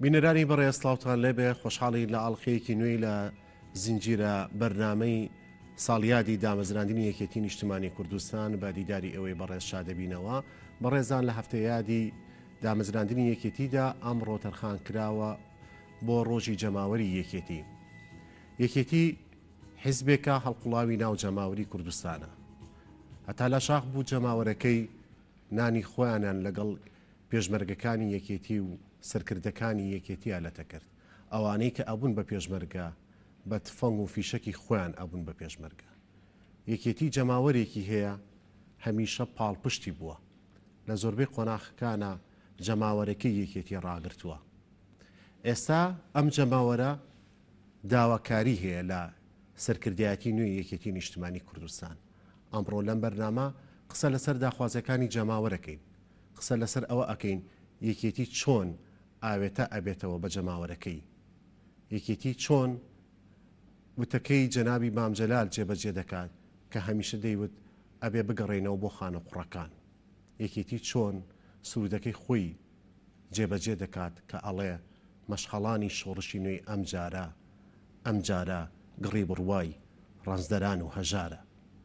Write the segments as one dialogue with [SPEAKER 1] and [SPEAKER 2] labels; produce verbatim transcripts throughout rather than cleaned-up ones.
[SPEAKER 1] بینەرانی بەڕێز سڵاوتان لێبێ خۆشحاڵی لە ئاڵلقەیەکی نوێی لە زنجیرە بەرنامەی ساڵیادی دامەزراندنی یەکێتی نیشتیمانی کوردستان بە دیداری ئەوەی بەڕێز شادەبینەوە بەڕێزان لە هەفتەیادی دامەزراندنی یەکێتیدا ئەمڕۆ تەرخان کراوە بۆ ڕۆژی جەماوەری یەکێتی. یەکێتی حیزبێکە هەڵقوڵاوی ناو جەماوەری کوردستانە. هەتا لە شاخ بوو جەماوەرەکەی نانی خۆیانیان لەگەڵ پێشمەرگەکانی یەکێتی و سەرکردەکانی یەکێتی ئالەتە کرد. ئەوانەی کە ئەبوون بە پێشمەرگە بە تفەنگ و فیشەکی خۆیان ئەبوون بە پێشمەرگە. یەکێتی جەماوەرێکی هەیە هەمیشە پاڵپشتی بووە. لە زۆربەی قۆناغەکانە جەماوەرەکەی یەکێتی ڕاگرتووە. ئێستا ئەم جەماوەرە داواکاری هەیە لە سەرکردایەتی نوێی یەکێتی نیشتیمانی کوردستان. ئەمڕۆ لەم بەرنامە قسە لەسەر داخوازەکانی جەماوەرەکەین، قسە لەسەر ئەوە ئەکەین یەکێتی چۆن ئاوێتە ئەبێتەوە بە جەماوەرەکەی، یەکێتی چۆن وتەکەی جەنابی مامجەلال جێبەجێ دەکات کە هەمیشە دەیوت ئەبێ بگەڕێنەوە بۆ خانە قوڕەکان، یەکێتی چۆن سرودەکەی خۆی جێبەجێ دەکات کە ئەڵێ مەشخەڵانی شۆڕشی نوێی ئەم جارە ئەم جارە گڕی بڕوای ڕەنزدەران و هەژارە.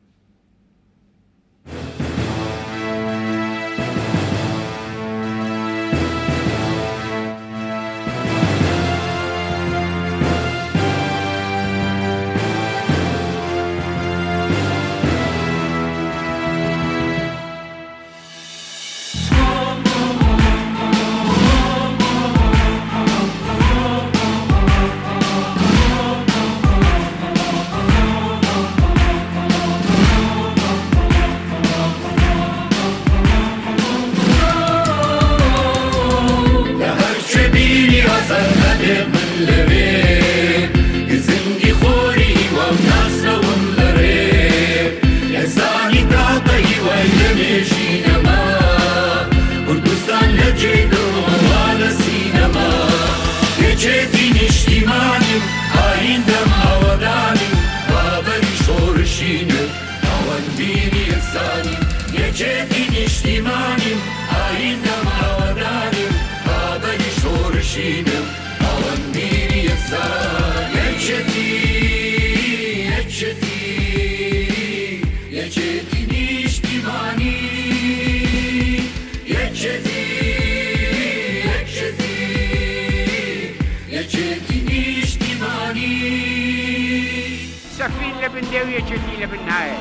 [SPEAKER 2] سفين لبن داوية جدي لبن نهاية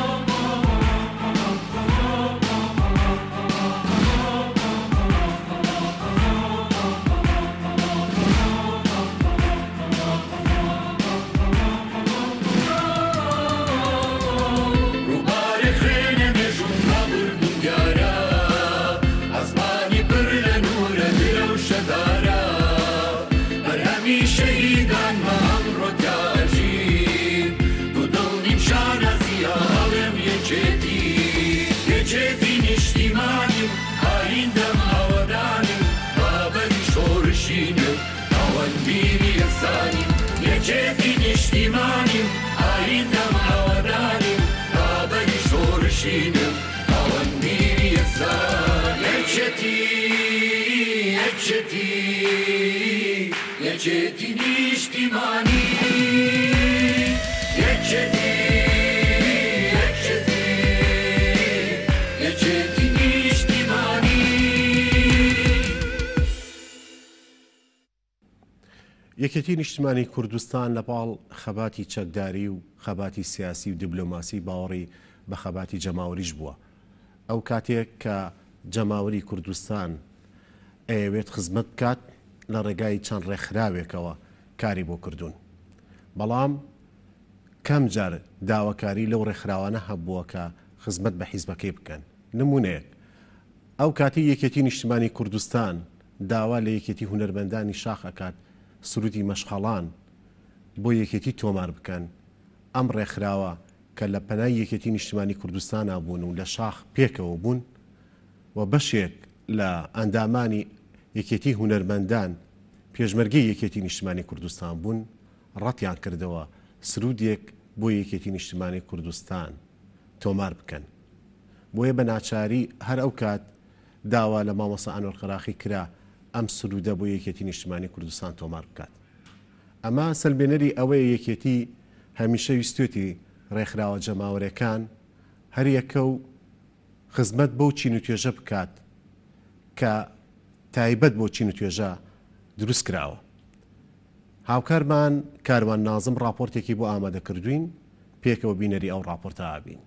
[SPEAKER 3] یەکێتی نیشتیمانی یەکێتی یەکێتی یەکێتی نیشتیمانی.
[SPEAKER 1] یەکێتی نیشتیمانی کوردستان لەپاڵ خەباتی چەکداری و خەباتی سیاسی و دیبلۆماسی باوەڕی بە خەباتی جەماوەریش بووە. ئەو کاتێک کە جەماوەری کوردستان ئەیەوێت خزمەت بکات لە ڕێگای چەند ڕێکخراوێکەوە کاری بۆ کردوون. بەڵام کەم جار داواکاری لەو ڕێکخراوانە هەبووە کە خزمەت بە حیزبەکەی بکەن. نمونەیەک ئەو کاتی یەکێتی نیشتیمانی کوردستان داوا لە یەکێتی هونەرمەندانی شاخ ئەکات سرودی مەشخەڵان بۆ یەکێتی تۆمار بکەن. ئەم ڕێکخراوە کە لە پەنای یەکێتی نیشتیمانی کوردستانە بوون و لە شاخ پێکەوە بوون و بەشێک لە ئەندامانی یەکێتی هونەرمەندان پێشمەرگەی یەکێتی نیشتیمانی کوردستان بوون، ڕەتیان کردەوە سرودێک بۆ یەکێتی نیشتیمانی کوردستان تۆمار بکەن. بۆیە بە ناچاری هەر ئەو کات داوا لە مامۆستا ئەنوەر قەراخی کرا ئەم سرودە بۆ یەکێتی نیشتیمانی کوردستان تۆمار بکات. ئەمە سەلبێنەری ئەوەیە یەکێتی هەمیشە ویستێتی ڕێکخراوە جەماوەریەکان هەر یەکە و خزمەت بەو چین و توێژە بکات کە تایبەت بۆ چین و توێژە دروست کراوە. هاوکارمان کاروان نازم راپۆرتێکی بۆ ئامادەکردوین، پێکەوە بینەری ئەو راپۆرتە ئابین.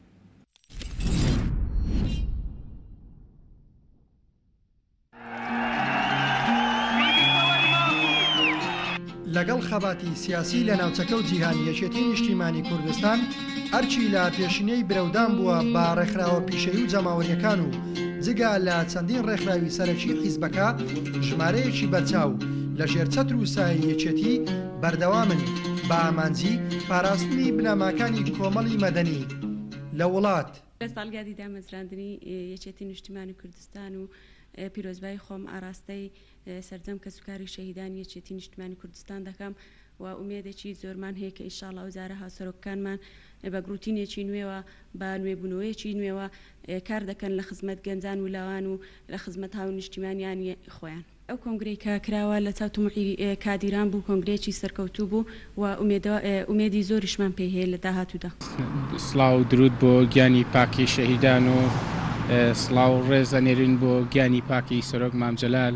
[SPEAKER 4] لەگەڵ خەباتی سیاسی لە ناوچەکە و جیهانی یەکێتی نیشتیمانی کوردستان ئەرچی لە پێشینەی برەودان بووە بە ڕێکخراوە پیشەیی و جەماوەریەکان و جگە لە چەندین ڕێکخراوی سەرەکی حیزبەکە ژمارەیەکی بەرچاو لە ژێر چەتر و سایە یەکێتی بەردەوامن بە ئامانجی پاراستنی بنەماکانی کۆمەڵی مەدەنی لە وڵات.
[SPEAKER 5] ساڵگادی دامەزراندنی یەکێتی نیشتیمانی کوردستان و پیرۆزبای خۆم ئاراستەی سەرجەم کە سوکاری شەهیدانی یەکێتی نیشتیمانی کوردستان دەکەم و ئومێدێکی زۆرمان هەیە کە ئینشاڵڵا وزارە هاوسەرۆکەکانمان بە گروتینێکی نوێوە بە نوێبوونەوەیەکی نوێوە کار دەکەن لە خزمەت گەنجان و لاوان و لە خزمەت هاو نیشتیمانیانی خۆیان. ئەو کۆنگرەی کە کراوە لە چاوتموحی کادیران بوو، کۆنگرەیەکی سەرکەوتوو بوو و ئومێدی زۆریشمان پێی هەیە لە داهاتوودا.
[SPEAKER 6] سڵاو درود بۆ گیانی پاکی شەهیدان و سڵاو ڕێزەنێرین بۆ گیانی پاکی سەرۆک مامجەلال.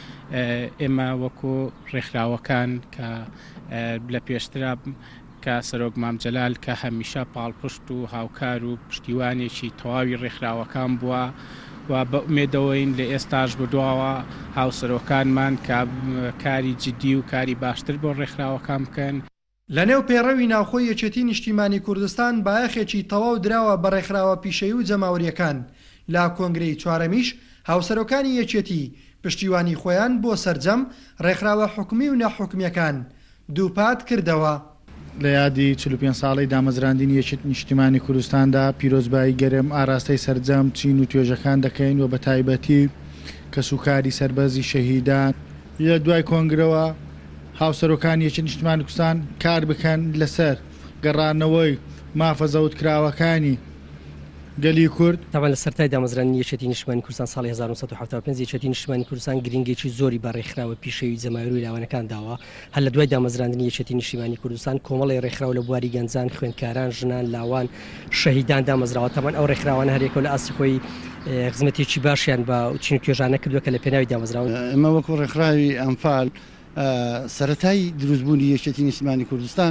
[SPEAKER 6] ئێمە وەکو ڕێکخراوەکان کە لە پێشترا کە سەرۆک مامجەلال کە هەمیشە پاڵپشت و هاوکار و پشتیوانێکی تەواوی ڕێکخراوەکان بووە و بە ئومێدەوەین لە ئێستاش بردووەوە هاوسەرۆکانمان کە کاری جدی و کاری باشتر بۆ ڕێکخراوەکان بکەن.
[SPEAKER 4] لە نێو پێڕەوی ناوخۆی یەکێتی نیشتیمانی کوردستان بایەخێکی تەواو دراوە بە ڕێکخراوە پیشەیی و جەماوەریەکان. لا کۆنگرەی چوارەمیش هاوسەرۆکانی یەکێتی پشتیوانی خۆیان بۆ سەرجەم ڕێکخراوە حکومی و نەحکومیەکان دووپات کردەوە.
[SPEAKER 7] لە یادی چل و پێنج ساڵی دامەزراندنی یەکێتی نیشتیمانی کوردستاندا پیرۆزبایی گەرم ئاراستەی سەرجەم چین و توێژەکان دەکەین و بە تایبەتی کە سوکاری سەربەزی شەهیدان لە دوای کۆنگرەوە هاوسەرۆکانی یەکێتی نیشتیمانی کوردستان کار بکەن لەسەر گەڕانەوەی مافەزەوتکراوەکانی گەلی کورد.
[SPEAKER 8] تاوان لە سەرای دامەزرانی یەکێتی نیشتیمانی کوردستان ساڵی هەزار و نۆ سەد و هەفتاد و پێنج یەکێتی نیشتیمانی کوردستان گرنگێکی زۆری بە ڕێکخراوە پیشەوی جەماوەری لاوانەکان داوە. هەر لە دوای دامەزراندنی یەکێتی نیشتیمانی کوردستان کۆمەڵی ڕێکخراو لە بواری گەنجان، خوێندکاران، ژنان، لاوان، شەهیدان دامەزراوە. تاوان ئەو ڕێکخراوانە هەرێکەوە لە ئاسی خۆی خزمەتێکی باشیان بە چین و توێژانە کردووە کە لە پێناوی دامەزراون.
[SPEAKER 9] ئەمە وەکو ڕێکخراوی ئەمفال سەرەتایی دروستبوونی یەکێتی نیشتیمانی کوردستان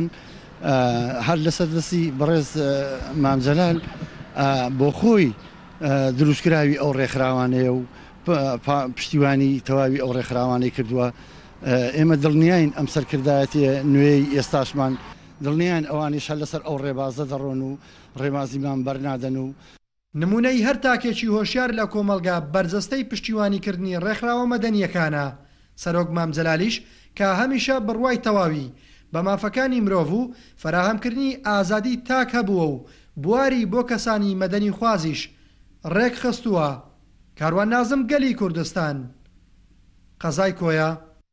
[SPEAKER 9] هەر لەسەر دەستی بەڕێز مامجەلال بۆ خۆی دروستکراوی ئەو ڕێکخراوانەیە و پشتیوانی تەواوی ئەو ڕێکخراوانەی کردووە. ئێمە دڵنیاین ئەم سەرکردایەتی نوێی ئێستاشمان دڵنیان ئەوانیش هەر لەسەر ئەو ڕێبازە دەڕۆن و ڕێبازیمان بەرنادەن و
[SPEAKER 4] نمونەی هەر تاکێکی هۆشیار لە کۆمەلگا بەرجەستەی پشتیوانیکردنی ڕێکخراوە مەدەنیەکانە. سەرۆک مامجەلالیش کە هەمیشە بڕوای تەواوی بە مافەکانی مرۆڤ و فراهەمکردنی ئازادی تاک هەبووە و بواری بۆ کەسانی مەدەنی خوازیش ڕێک خستووە. کاروان نازم گەلی کوردستان، قەزای کۆیە.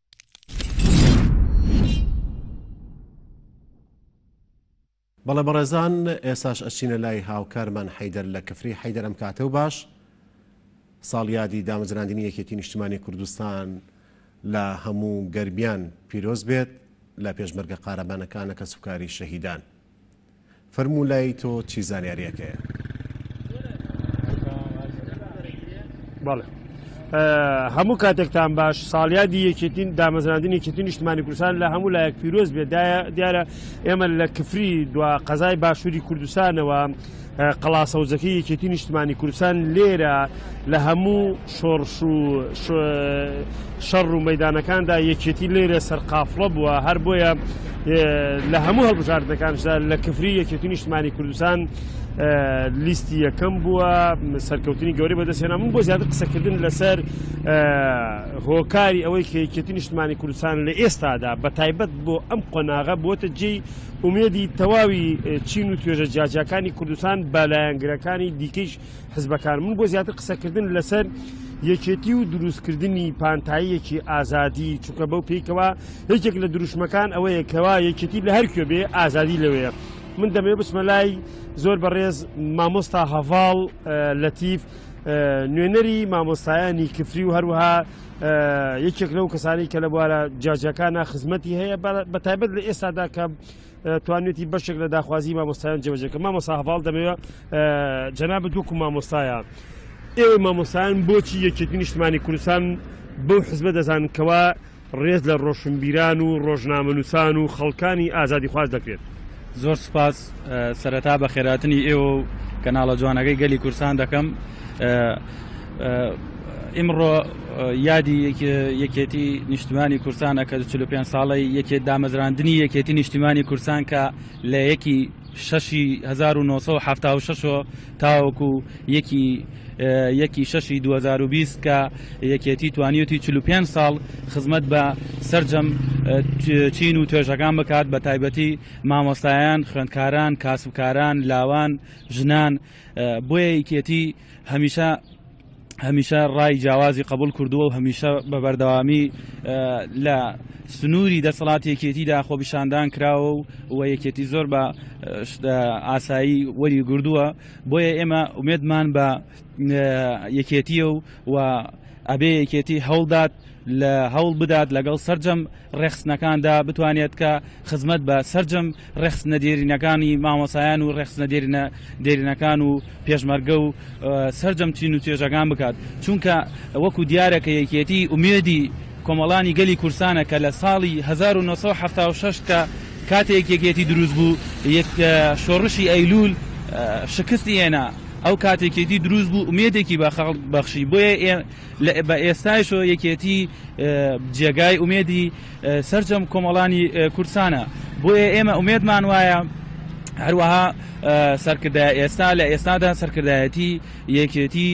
[SPEAKER 1] بەڵێ بەڕێزان، ئێساش ئەچینە لای هاوکارمان حەیدەر لە کفری. حەیدەر ئەم کاتە و باش. ساڵیادی دامەزراندنی یەکێتی نیشتیمانی کوردستان لە هەموو گەربیان پیرۆز بێت لە پێشمەرگە قارەبانەکانە کە سوکاری شەهیدان. فەرموولای تۆ چی زانیاریەکەیە؟
[SPEAKER 10] بەڵێ هەموو کاتێکتان باش. ساڵیادی یەکێتی دامەزراندنی یەکێتی نیشتیمانی کوردستان لە هەموو لایەک پیرۆز بێت. دیارە ئێمە لە کفری دوا قەزای باشووری کوردستانەوە قەڵاسەوزەکەی یەکێتی نیشتیمانی کوردستان لێرە لە هەموو شۆڕش و شەڕ و مەیدانەکاندا یەکێتی لێرە سەرقافڵە بووە. هەر بۆیە لە هەموو هەڵبژاردنەکانشدا لە کفری یەکێتی نیشتیمانی کوردستان لیستی یەکەم بووە، سەرکەوتنی گەورەی بەدەستهێنا. من بۆ زیاتر قسەکردن لەسەر هۆکاری ئەوەی کە یەکێتی نیشتیمانی کوردستان لە ئێستادا بە تایبەت بۆ ئەم قۆناغە بۆتە جێی ئومێدی تەواوی چین و توێژە جیاجیەکانی کوردستان بە لایەنگرەکانی دیکەیش حزبەکان. من بۆ زیاتر قسەکردن لەسەر یەکێتی و دروستکردنی پانتاییەکی ئازادی، چونکە بەو پێیکەوە یەکێک لە دروشمەکان ئەوەیە کەوا یەکێتی لە هەر کوێ بێ ئازادی لەوەیە. من دەمێ بچمە لای زۆر بەڕێز مامۆستا هەڤاڵ لەتیف، نوێنەری مامۆستایانی کفری و هەروەها یەکێک لەو کەسانی کە لە بوارە جاجەکانە خزمەتی هەیە بەتایبەت لە ئێستادا کە توانێتی بەشێک لە داخوازی مامۆستایان جێبەجێکە مامۆستا هەواڵ دەمەوێت جەنابەت وەکو مامۆستایە ئێوە مامۆستایان بۆچی یەکێتی نیشتمانی کوردستان بەو حزبە دەزانکەوە ڕێز لە ڕۆشنبیران و ڕۆژنامەنووسان و خەڵکانی ئازادی خواز دەکرێت.
[SPEAKER 11] زۆر سوپاس سەرەتا بە خێراتنی ئێوە و کەناڵە جوانەکەی گەلی کوردستان دەکەم. ئیمڕۆ یادی یەکێتی نیشتیمانی کوردستانە کە چل و پێنج ساڵی یەکێت دامەزراندنی یەکێتی نیشتیمانی کوردستان کە لە یەکی شەشی هەزار و نۆسەد و هەفتا و شەشەوە تاوەکو یەکی یەکی شەشی دو هەزار و بیست کە یەکێتی توانیوتی چل و پێنج ساڵ خزمەت بە سەرجەم چین و توێژەکان بکات بە تایبەتی مامۆستایان خوێندکاران کاسبکاران لاوان ژنان بۆیە یەکێتی هەمیشە هەمیشە ڕای جیاوازی قبول کردووە و هەمیشە بە بەردەوامی لە سنووری دەسەڵاتی یەکێتیدا خۆبیشاندان کراوە و یەکێتی زۆر بە ئاسایی وەری گردووە بۆیە ئێمە ئومێدمان بە یەکێتیە و ئەبێ یەکێتی هەوڵدات لە هەوڵ بدات لەگەڵ سەرجەم ڕێخستنەکاندا بتوانێت کە خزمەت بە سەرجەم ڕێخستنە دێرینەکانی مامۆسایان و ڕێخستنە دێرینەکان و پێشمەرگە و سەرجەم چین و توێژەکان بکات چونکە وەکو دیارەکە یەکێتی ئومێدی کۆمەڵانی گەلی کورسانە کە لە ساڵی هەزار و نۆسەد و هەفتا و شەش کە کاتێک یەکێتی دروست بوو یەک شۆڕشی ئەیلول شکستی هێنا ئەو کاتێکێتی دروست بوو ئومێدێکی بە خەڵک بەخشی بۆیە بە ئێستایشۆ یەکێتی جێگای ئومێدی سەرجەم کۆمەڵانی کورسانە بۆیە ئێمە ئومێدمان وایە هەروەها سەرکردای ئێستا لە ئێستادا سەرکردایەتی یەکێتی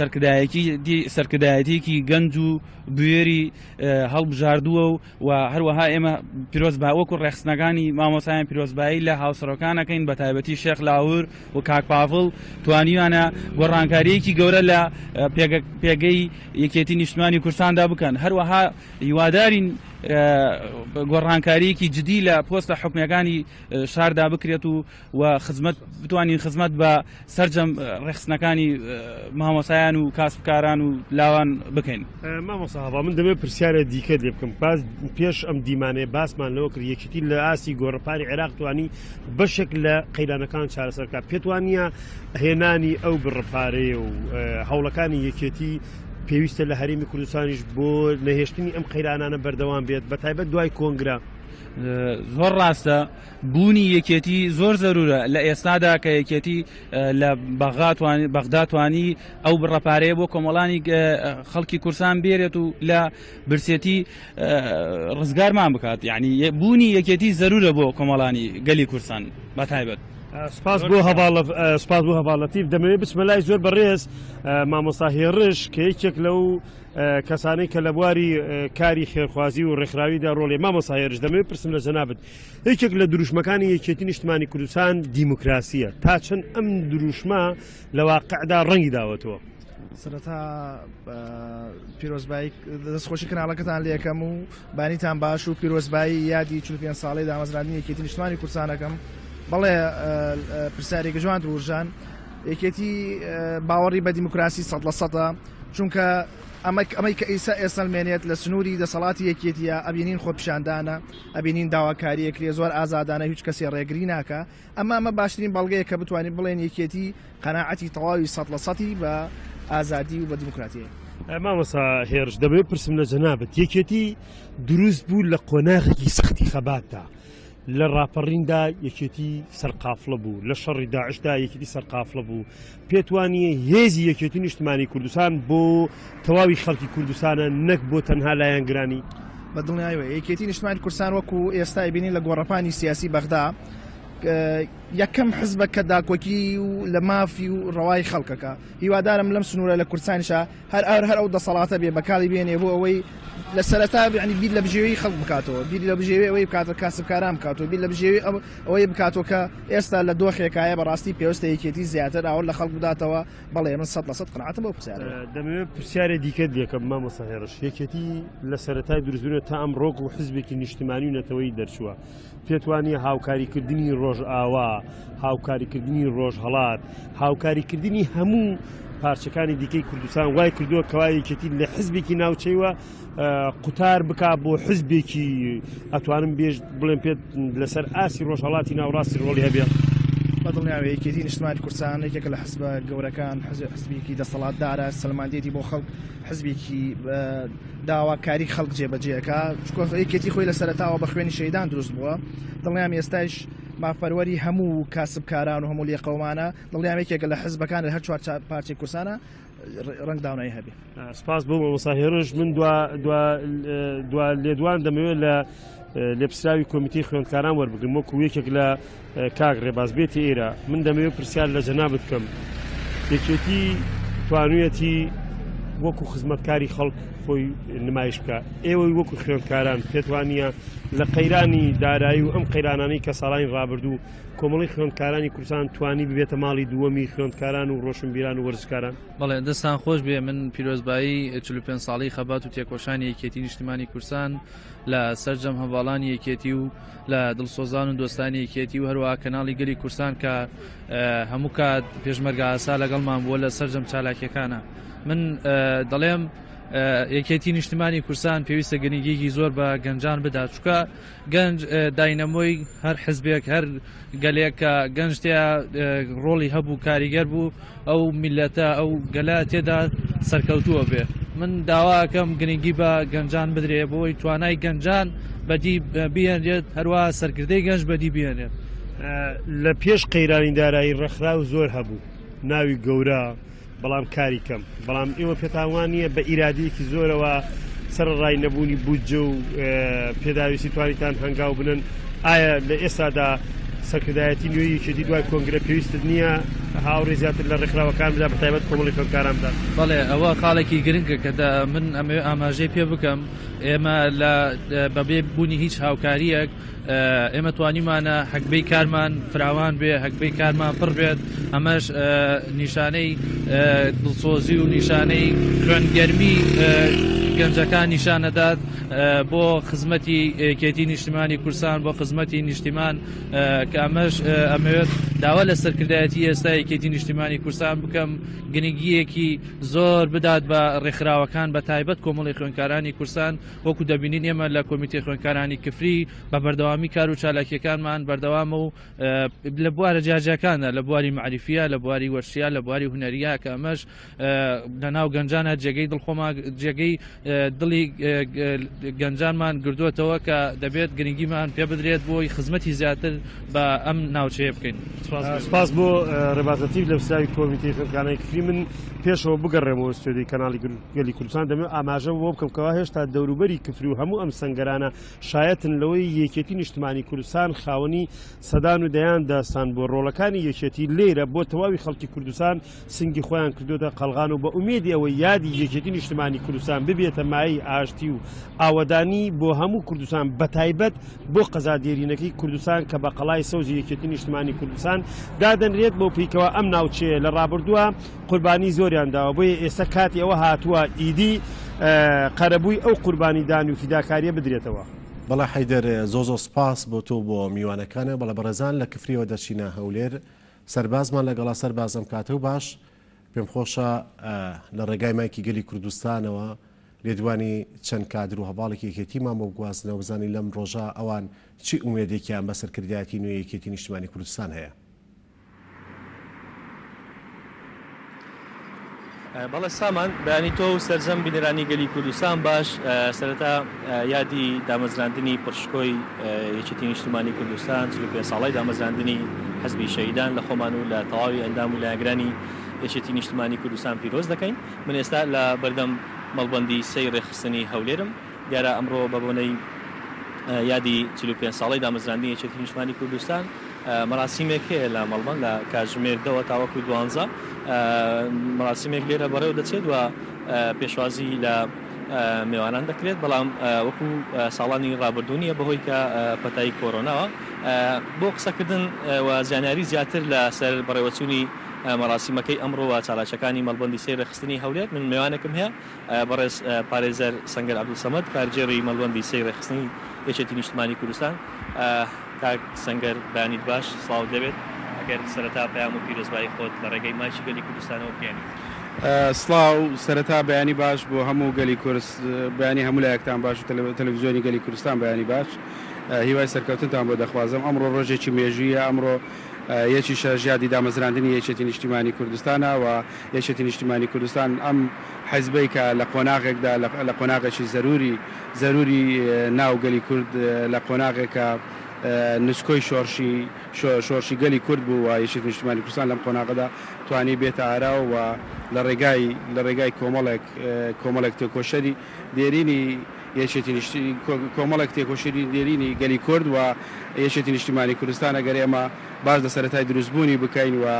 [SPEAKER 11] سەرکردایەتێکی گەنج و بوێری هەڵبژاردووە و هەروەها ئێمە پیرۆزباوەکو ڕێخستنەکانی مامۆسایان پیرۆزبایی لە هاوسەرۆکانەکەین بە تایبەتی شێخ لاور و کاک پاڤڵ توانیوانە گۆڕانکاریەکی گەورە لە پێگەی یەکێتی نیشتیمانی کوردستاندا بکەن هەروەها هیوادارین گۆڕانکاریەکی جدی لە پۆستە حکومەکانی شاردا بکرێت و و خزمەت بتوانین خزمەت بە سەرجەم ڕێخستنەکانی مامۆسایان و کاسبکاران و لاوان بکەین.
[SPEAKER 10] مامۆستا هەوا من دەبێت پرسیارە دیکە لێ بکەم باز پێش ئەم دیمانەیە باسمان لەوە کرد یەکێتی لە ئاسی گۆڕەپاری عێراق توانی بەشێک لە قەیرانەکان چارەسەرکە پێت وانە هێنانی ئەو بڕەپارەیە و هەوڵەکانی یەکێتی پێویستە لە هەرێمی کوردستانیش بۆ نەهێشتنی ئەم قەیرانانە بەردەوام بێت بە تایبەت دوای کۆنگرا
[SPEAKER 11] زۆر ڕاستە بوونی یەکێتی زۆر زەرورە لە ئێستادا کە یەکێتی لە بەغداتوانی ئەو بڕەپارەیە بۆ کۆمەڵانی خەڵکی کورسان بێرێت و لە برسێتی ڕزگارمان بکات یعنی بوونی یەکێتی زەرورە بۆ کۆمەڵانی گەلی کورسان بە تایبەت.
[SPEAKER 10] سپاس بۆ سپاس بۆ هەواڵەتیف دەمەوێت بچمە لای زۆر بەڕێز مامۆستا هێڕش کە یەکێک لەو کەسانەی کە لە بواری کاری خێرخوازی و ڕێکخراویدا ڕۆڵێ مامۆستا هێرش دەمەوێت پرسم لە جەنابەت یەکێک لە دروشمەکانی یەکێتی نیشتیمانی کوردستان دیموکراسیە تا چەند ئەم دروشمە لە واقعدا ڕەنگی داوەتەوە.
[SPEAKER 12] سەرەتا پیرۆزبایی دەستخۆشی کەناڵەکەتان لێ یەکەم و بانیتان باش و پیرۆزبایی یادی چل و پێنج ساڵەی دامەزراندنی یەکێتی نیشتیمانی کوردستانەکەم. بەڵێ پرسیارێکە جوان ڕوژان یەکێتی باوەڕی بە دیموکراسی سەد لە سەدە چونکە ئەمەی کە ئیسا ئێسەلمێنێت لە سنووری دەسەڵاتی یەکێتیە ئەبینین خۆپیشاندانە ئەبینین داواکاریەکرێ زۆر ئازادانە هیچ کەسی ڕێگری ناکە ئەمە ئەمە باشترین بەڵگەیە کە بتوانین بڵێن یەکێتی قەناعەتی تەواوی سەد لە سەدی بە ئازادی و بە دیموکراتیە.
[SPEAKER 10] مامۆستا هێرش دەبێت پرسم لە جەنابەت یەکێتی دروست بوو لە قۆناغێکی سەختی خەباتدا لە ڕاپەڕیندا یەکێتی سەرقافڵە بوو لە شەڕی داعشدا یەکێتی سەرقافڵە بوو پێت وانیە هێزی یەکێتی نیشتیمانی کوردستان بۆ تەواوی خەڵکی کوردستانە نەک بۆ تەنها لایەنگرانی
[SPEAKER 12] بەدڵنیایوە یەکێتی نیشتیمانی کوردستان وەکو ئێستا بینین لە گۆڕەپانی سیاسی بەغدا یەکەم حزبە کە داکۆکی و لە مافی و ڕەوای خەڵکەکە هیوادارم لەم سنوورە لە کوردستانیشە هەر ئەر هەر ئەو دەسەڵاتە بێ بەکاڵی بێنێ بۆ ئەوەی لە سەرەتا ینی بیر لە بژێوی خەڵک بکاتەوە بیر لە بژێوی ئەوەی بکاتە کاسبکاران بکاتەوە بیر لە بژێوی ئەوەی بکاتەوە کە ئێستا لە دۆخێکایە بەڕاستی پێویستە یەکێتی زیاتر ئاوە لە خەڵک بداتەوە بەڵێ من سەد لە سەد قەناعەتم بۆ پرسیارە
[SPEAKER 10] دەمەوێت پرسیارێ دیکە لێکەم مامۆستا هێرش یەکێتی لە سەرەتای دروستبوونە تا ئەم ڕۆک و حزبێکی نیشتیمانی و نەتەوەی دەرچووە پێت وانیە هاوکاریکردنی ڕۆژ ئاوا هاوکاریکردنی ڕۆژ هەڵات هاوکاریکردنی هەموو پارچەکانی دیکەی کوردستان وای کردووە کەوا یەکێتی لە حزبێکی ناوچەیوە قوتار بک بۆ حزبێکی ئەتوانم بێژ بڵێن پێت لەسەر ئاسی ڕۆژهەڵاتی ناوڕاستی ڕۆڵی هەبێ.
[SPEAKER 12] بەدڵنیاوە یەکێتی نیشتمانی کوردستان یەکێکە لە حزبە گەورەکان حزبێکی دەسەڵاتدارە سەلماندێتی بۆ خەڵک حزبێکی داواکاری خەڵک جێبەجێەکە یەکێتی خۆی لە سەرەتاوە بە خوێنی شەیدان دروست بووە. دڵنیام ئێستاش مافەروەری هەموو کاسبکاران و هەموو لێقەومانە دڵنیام یەکێکە لە حزبەکان لە هەر چوار پارچەی کوردستانە ڕنگ داونایی هەبێ.
[SPEAKER 10] سپاس بۆ مەساهێرش من دوا لێدوان دەمەوێت لە لێپسراوی کۆمیتی خوێندکاران وەربگرم وەکو یەکێک لە کاک ڕێبازبێتی ئێرە من دەمەوێت پرسیار لە جەنابەت بکەم یەکێتی توانویەتی وەکو خزمەتکاری خەڵک خۆی نمایش بکە ئێوەی وەکو خوێندکاران پێتوانیە لە قەیرانی دارایی و ئەم قەیرانانەی کە ساڵانی ڕابردوو کۆمەڵی خوێندکارانی کوردستان توانی ببێتە ماڵی دووەمی خوێندکاران و ڕۆشنبیران و وەرزشکاران.
[SPEAKER 13] بەڵێ دەستان خۆش بێ من پیرۆزبایی چل و پێنج ساڵی خەبات و تێکۆشانی یەکێتی نیشتیمانی کوردستان لە سەرجەم هەواڵانی یەکێتی و لە دڵسۆزان و دۆستانی یەکێتی و هەروەها کەناڵی گەلی کوردستان کە هەموو کات پێشمەرگە ئاسا لەگەڵمان بووە لە سەرجەم چالاکیەکانە. من دەڵێم یەکێتی نیشتیمانی کوردستان پێویستە گەنیگێکی زۆر بە گەنجان بدات چووکە گەنج داینەمۆی هەر حزبێک هەر گەلێکە گەنج تیا ڕۆڵی هەبوو کاریگەر بوو ئەو میلەتە ئەو گەلە تێدا سەرکەوتووە بێ. من داواکەم گەنیگی بە گەنجان بدرێ بۆی توانای گەنجان بەدی بێنرێت هەروە سەرکردەی گەنج بەدی بێنێت.
[SPEAKER 10] لە پێش قەیرانی دارایی ڕێکخراو زۆر هەبوو ناوی گەورە بەڵام کاری کەم بەڵام ئێوە پێتاوانیە بە ئیرادەیەکی زۆرەوە سەر ڕای نەبوونی بودجە و پێداویستی توانیتان هەنگاو بنن ئایا لە ئێستادا سەرکردایەتی نوێی یەکێتی دوای کۆنگرە پێویستت نییە هاوڕێ زیاتر لە ڕێکخراوەکان بدا بە تایبەت کۆمەڵی خوێندکاران بدات؟
[SPEAKER 13] بەڵێ ئەوە خاڵێکی گرنگە کە من ئەمە ئاماژەی پێ بکەم ئێمە لە بەبێ بوونی هیچ هاوکاریەک ئێمە توانیمانە حەکبەی کارمان فراوان بێ حەکبەی کارمان پڕ بێت ئەمەش نیشانەی دڵسۆزی و نیشانەی خوێنگەرمی گەنجەکان نیشانەدات بۆ خزمەتی یەکێتی نیشتیمانی کوردستان بۆ خزمەتی نیشتیمان کە ئەمەش ئەمەوێت داوا لە سەرکردایەتی ئێستا یەکێتی نیشتیمانی کوردستان بکەم گەنیگیەکی زۆر بدات بە ڕێکخراوەکان بە تایبەت کۆمەڵی خوێندکارانی کوردستان وەکو دەبینین ئێمە لە کۆمیتێ خوێندکارانی کفری بە بەردەوامی کار و چالاکیەکانمان بەردەوامە و لە بوارە جیاجەکانە لە بواری معریفیە لە بواری وەرشیا لە بواری هونەریە کە ئەمەش لەناو گەنجانە جێگەی دڵخۆما جێگەی دڵی گەنجانمان گردووەتەوە کە دەبێت گرنگیمان پێ بدرێت بۆی خزمەتی زیاتر بە ئەم ناوچەیە بکەین.
[SPEAKER 10] سپاس بۆ ڕێبازەتی لە پرسیاری کۆمیتەی خوێندکارانی کفری من پێشەوە بگەڕێمەوە ستۆدیۆی کەناڵی گەلی کوردستان دەمێت ئاماژە بۆ بکەم کەوا هێشتا دەوروبەری کفری و هەموو ئەم سەنگەرانە شایەتن لەوەی یەکێتی نیشتیمانی کوردستان خاوەنی سەدان و دەیان داستان بۆ ڕۆڵەکانی یەکێتی لێرە بۆ تەواوی خەڵکی کوردستان سنگی خۆیان کردوتە قەڵغان و بە ئومێدی ئەوەی یادی یەکێتی نیشتیمانی کوردستان ببێتە مای ئاشتی و ئاوەدانی بۆ هەموو کوردستان بەتایبەت بۆ قەزادێرینەکەی کوردستان کە بە قەڵای سەوزی یەکێتی نیشتیمانی کوردستان دادەنرێت بۆ پیکەوە ئەم ناوچەیە لە ڕابردووە قوربانی زۆریان داوە بۆیە ئێستا کاتی ئەوە هاتووە ئیدی قەرەبووی ئەو قوربانیدان و فیداکاریە بدرێتەوە.
[SPEAKER 1] بەڵا حەیدەر زۆ زۆ سپاس بۆ تۆ بۆ میوانەکانە بەڵە بەڕێزان لە کفریەوە دەچینە هەولێر سەربازمان لەگەڵا سەربازم کاتە و باش پێم خۆشە لە ڕێگای مایکی گەلی کوردستانەوە لێدوانی چەند کادر و هەواڵێکی یەکێتیمان بۆ بگوازنەوە بزانی لەم ڕۆژە ئەوان چی ئومێدێکیان بە سەرکردایەتی نوێ یەکێتی نیشتیمانی کوردستان هەیە؟
[SPEAKER 14] بەڵێ سامان بەیانی تۆ و سەرجەم بینەرانی گەلی کوردستان باش سەرەتا یادی دامەزراندنی پڕشکۆی یەکێتی نیشتیمانی کوردستان چل و پێنج ساڵی دامەزراندنی حەزبی شەهیدان لە خۆمان و لە تەواوی ئەندام و لایەنگرانی یەکێتی نیشتیمانی کوردستان پیرۆز دەکەین. من ئێستا لە بەردەم مەڵبەندی سەی ڕێخستنی هەولێرم دیارە ئەمڕۆ بە بۆنەی یادی چل و پێنج ساڵی دامەزراندنی یەکێتی نیشتیمانی کوردستان مەراسیمێک هەیە لە مەڵبەند لە کاتژمێردەوە تاوەکو دوانزە مەراسیمێک لێرە بەڕێوە دەچێت و پێشوازی لە میوانان دەکرێت بەڵام وەکو ساڵانی ڕابردوونیە بەهۆی کە پەتایی کۆرۆناوە بۆ قسەکردن و زانیاری زیاتر لە سەر بەڕێوەچوونی مەراسیمەکەی ئەمڕۆ و چالاکیەکانی مەڵبەندی سەی ڕێخستنی هەولێر من میوانێکم هەیە بەڕێز پارێزەر سەنگەر عەبدولسەمەد کارژێڕی مەڵبەندی سەی ڕێخستنی یەکێتی نیشتیمانی کوردستان. کاک سەنگەر بەیانیت باش سڵاو دەبێت ئەگەر سەرەتا پەیام و پیرۆزبایی خۆت لە ڕێگەی مایکی گەلی کوردستانەوە بگەێنیت.
[SPEAKER 15] سڵاو سەرەتا بەیانی باش بۆ هەموو گەلی کورس بەیانی هەموو لایەکتان باش و تەلەڤیزیۆنی گەلی کوردستان بەیانی باش هیوای سەرکەوتنتان بۆ دەخوازم ئەمڕۆ ڕۆژێکی مێژویە ئەمڕۆ یەکی شەژیادی دامەزراندنی یەکێتی نیشتیمانی کوردستانە و یەکێتی نیشتیمانی کوردستان ئەم حەزبەی کە لە قۆناغێکدا لە قۆناغێکی زەروری زەروری ناوگەلی کورد لە قۆناغێکە نسکۆی شۆڕشی شۆڕشی گەلی کورد بوو و یەکێتی نیشتیمانی کوردستان لەم قۆناغەدا توانی بێتە ئاراو و لە ڕێگای لە ڕێگای کۆمەڵێک کۆمەڵێک تێکۆشەری دێرینی یەکێتی کۆمەڵێک تێکۆشەری دێرینی گەلی کورد و یەکێتی نیشتیمانی کوردستان ئەگەر ئێمە باش لە سەرەتای دروستبوونی بکەین و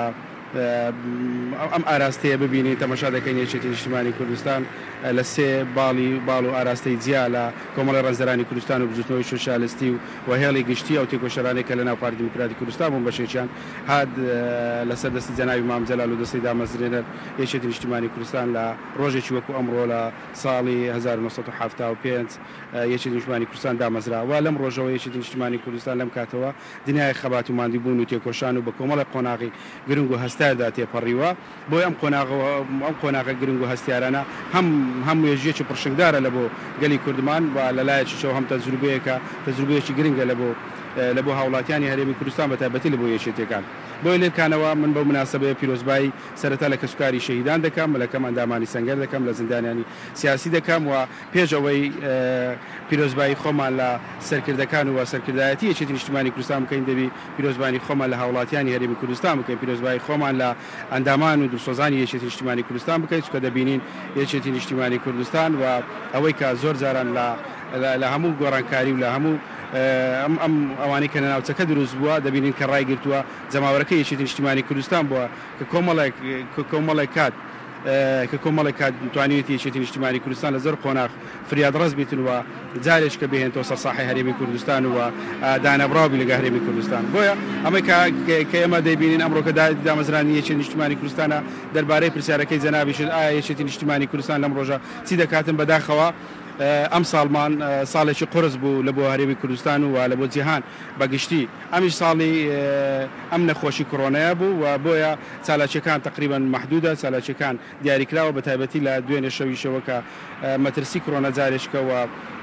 [SPEAKER 15] ئەم ئاراستەیە ببینین تەماشا دەکەین یەکێتی نیشتیمانی کوردستان لە سێ باڵی باڵ و ئاراستەی جیا لە کۆمەڵی ڕەنزەرانی کوردستان و بزوتنەوەی سۆشیالیستی و وهێڵی گشتی ئەو تێکۆشەرانەی کە لە ناو پارتی دیموکراتی کوردستان بوون بەشێکیان هات لەسەر دەستی جەنابی مام جەلال و دەستی دامەزرێنەر یەکێتی نیشتیمانی کوردستان لە ڕۆژێکی وەکو ئەمڕۆ لە ساڵی هەزار و نۆسەد و حەفتا و پێنج یەکێتی نیشتیمانی کوردستان دامەزراوە لەم ڕۆژەوە یەکێتی نیشتیمانی کوردستان لەم کاتەوە دنیای خەبات و ماندیبوون و تێکۆشان و بە کۆمەڵی قۆناغی گرنگ و هەستاردا تێپەڕیوە بۆی ئەم ئەم قۆناغە گرنگ و هەستیارانە هەم هەموو ێژیەکی پڕشنگدارە لە بۆ گەلی کوردمان و لەلایەکیشەوە هەم تەجروبەیەکە تەجروبەیەکی گرنگە لە بۆ لە بۆ هاوڵاتیانی هەرێمی کوردستان بە تایبەتی لە بۆ یەکێتیەکان بۆی لێکانەوە من بەو مناسبەیە پیرۆزبایی سەرەتا لە کەسوکاری شەهیدان دەکەم مەلەکەم ئەندامانی سەنگەر دەکەم لە زیندانیانی سیاسی دەکەم و پێش ئەوەی پیرۆزبایی خۆمان لە سەرکردەکان و سەرکردایەتی یەکێتی نیشتیمانی کوردستان بکەین دەبی پیرۆزبانی خۆمان لە هاوڵاتیانی هەرێمی کوردستان بکەین پیرۆزبایی خۆمان لە ئەندامان و دڵسۆزانی یەکێتی نیشتیمانی کوردستان بکەین چکە دەبینین یەکێتی نیشتیمانی کوردستان و ئەوەی کە زۆر جاران لە هەموو گۆڕانکاری و لە هەموو ئەم ئەم ئەوانەی کە ناوچەکە دروست بووە دەبینین کە ڕای گرتووە جەماوەرەکە یەکێتی نیشتیمانی کوردستان بووە کە کۆمەڵێک کۆمەڵێک کات کە کۆمەڵێک کات توانێتی یەکێتی نیشتیمانی کوردستان لە زۆر قۆناغ فریاد ڕست بیتن و جارێک کە بهێنێتەوە سەر ساحەی هەرێمی کوردستان و دانەبراوی لەگە هەرێمی کوردستان بۆیە ئەمەی کە ئێمە دەبینین ئەمڕۆ کە دامەزرانی یەکێتی نیشتیمانی کوردستانە دەربارەی پرسیارەکەی جەنابیشت ئایا یەکێتی نیشتیمانی کوردستان لەم ڕۆژە چی دەکاتن بەداخەوە ئەم ساڵمان ساڵێکی قرس بوو لە بۆ هەرێمی کوردستان و لە بۆ جیهان بەگشتی ئەمیش ساڵی ئەم نەخۆشی کۆڕۆنایە بوو و بۆیە چالاکیەکان تقریبا محدودە چالاکیەکان دیاریکراوە بە تایبەتی لە دوێنێ شەویشەوە کە مەترسی کۆڕۆنە جارێکەوە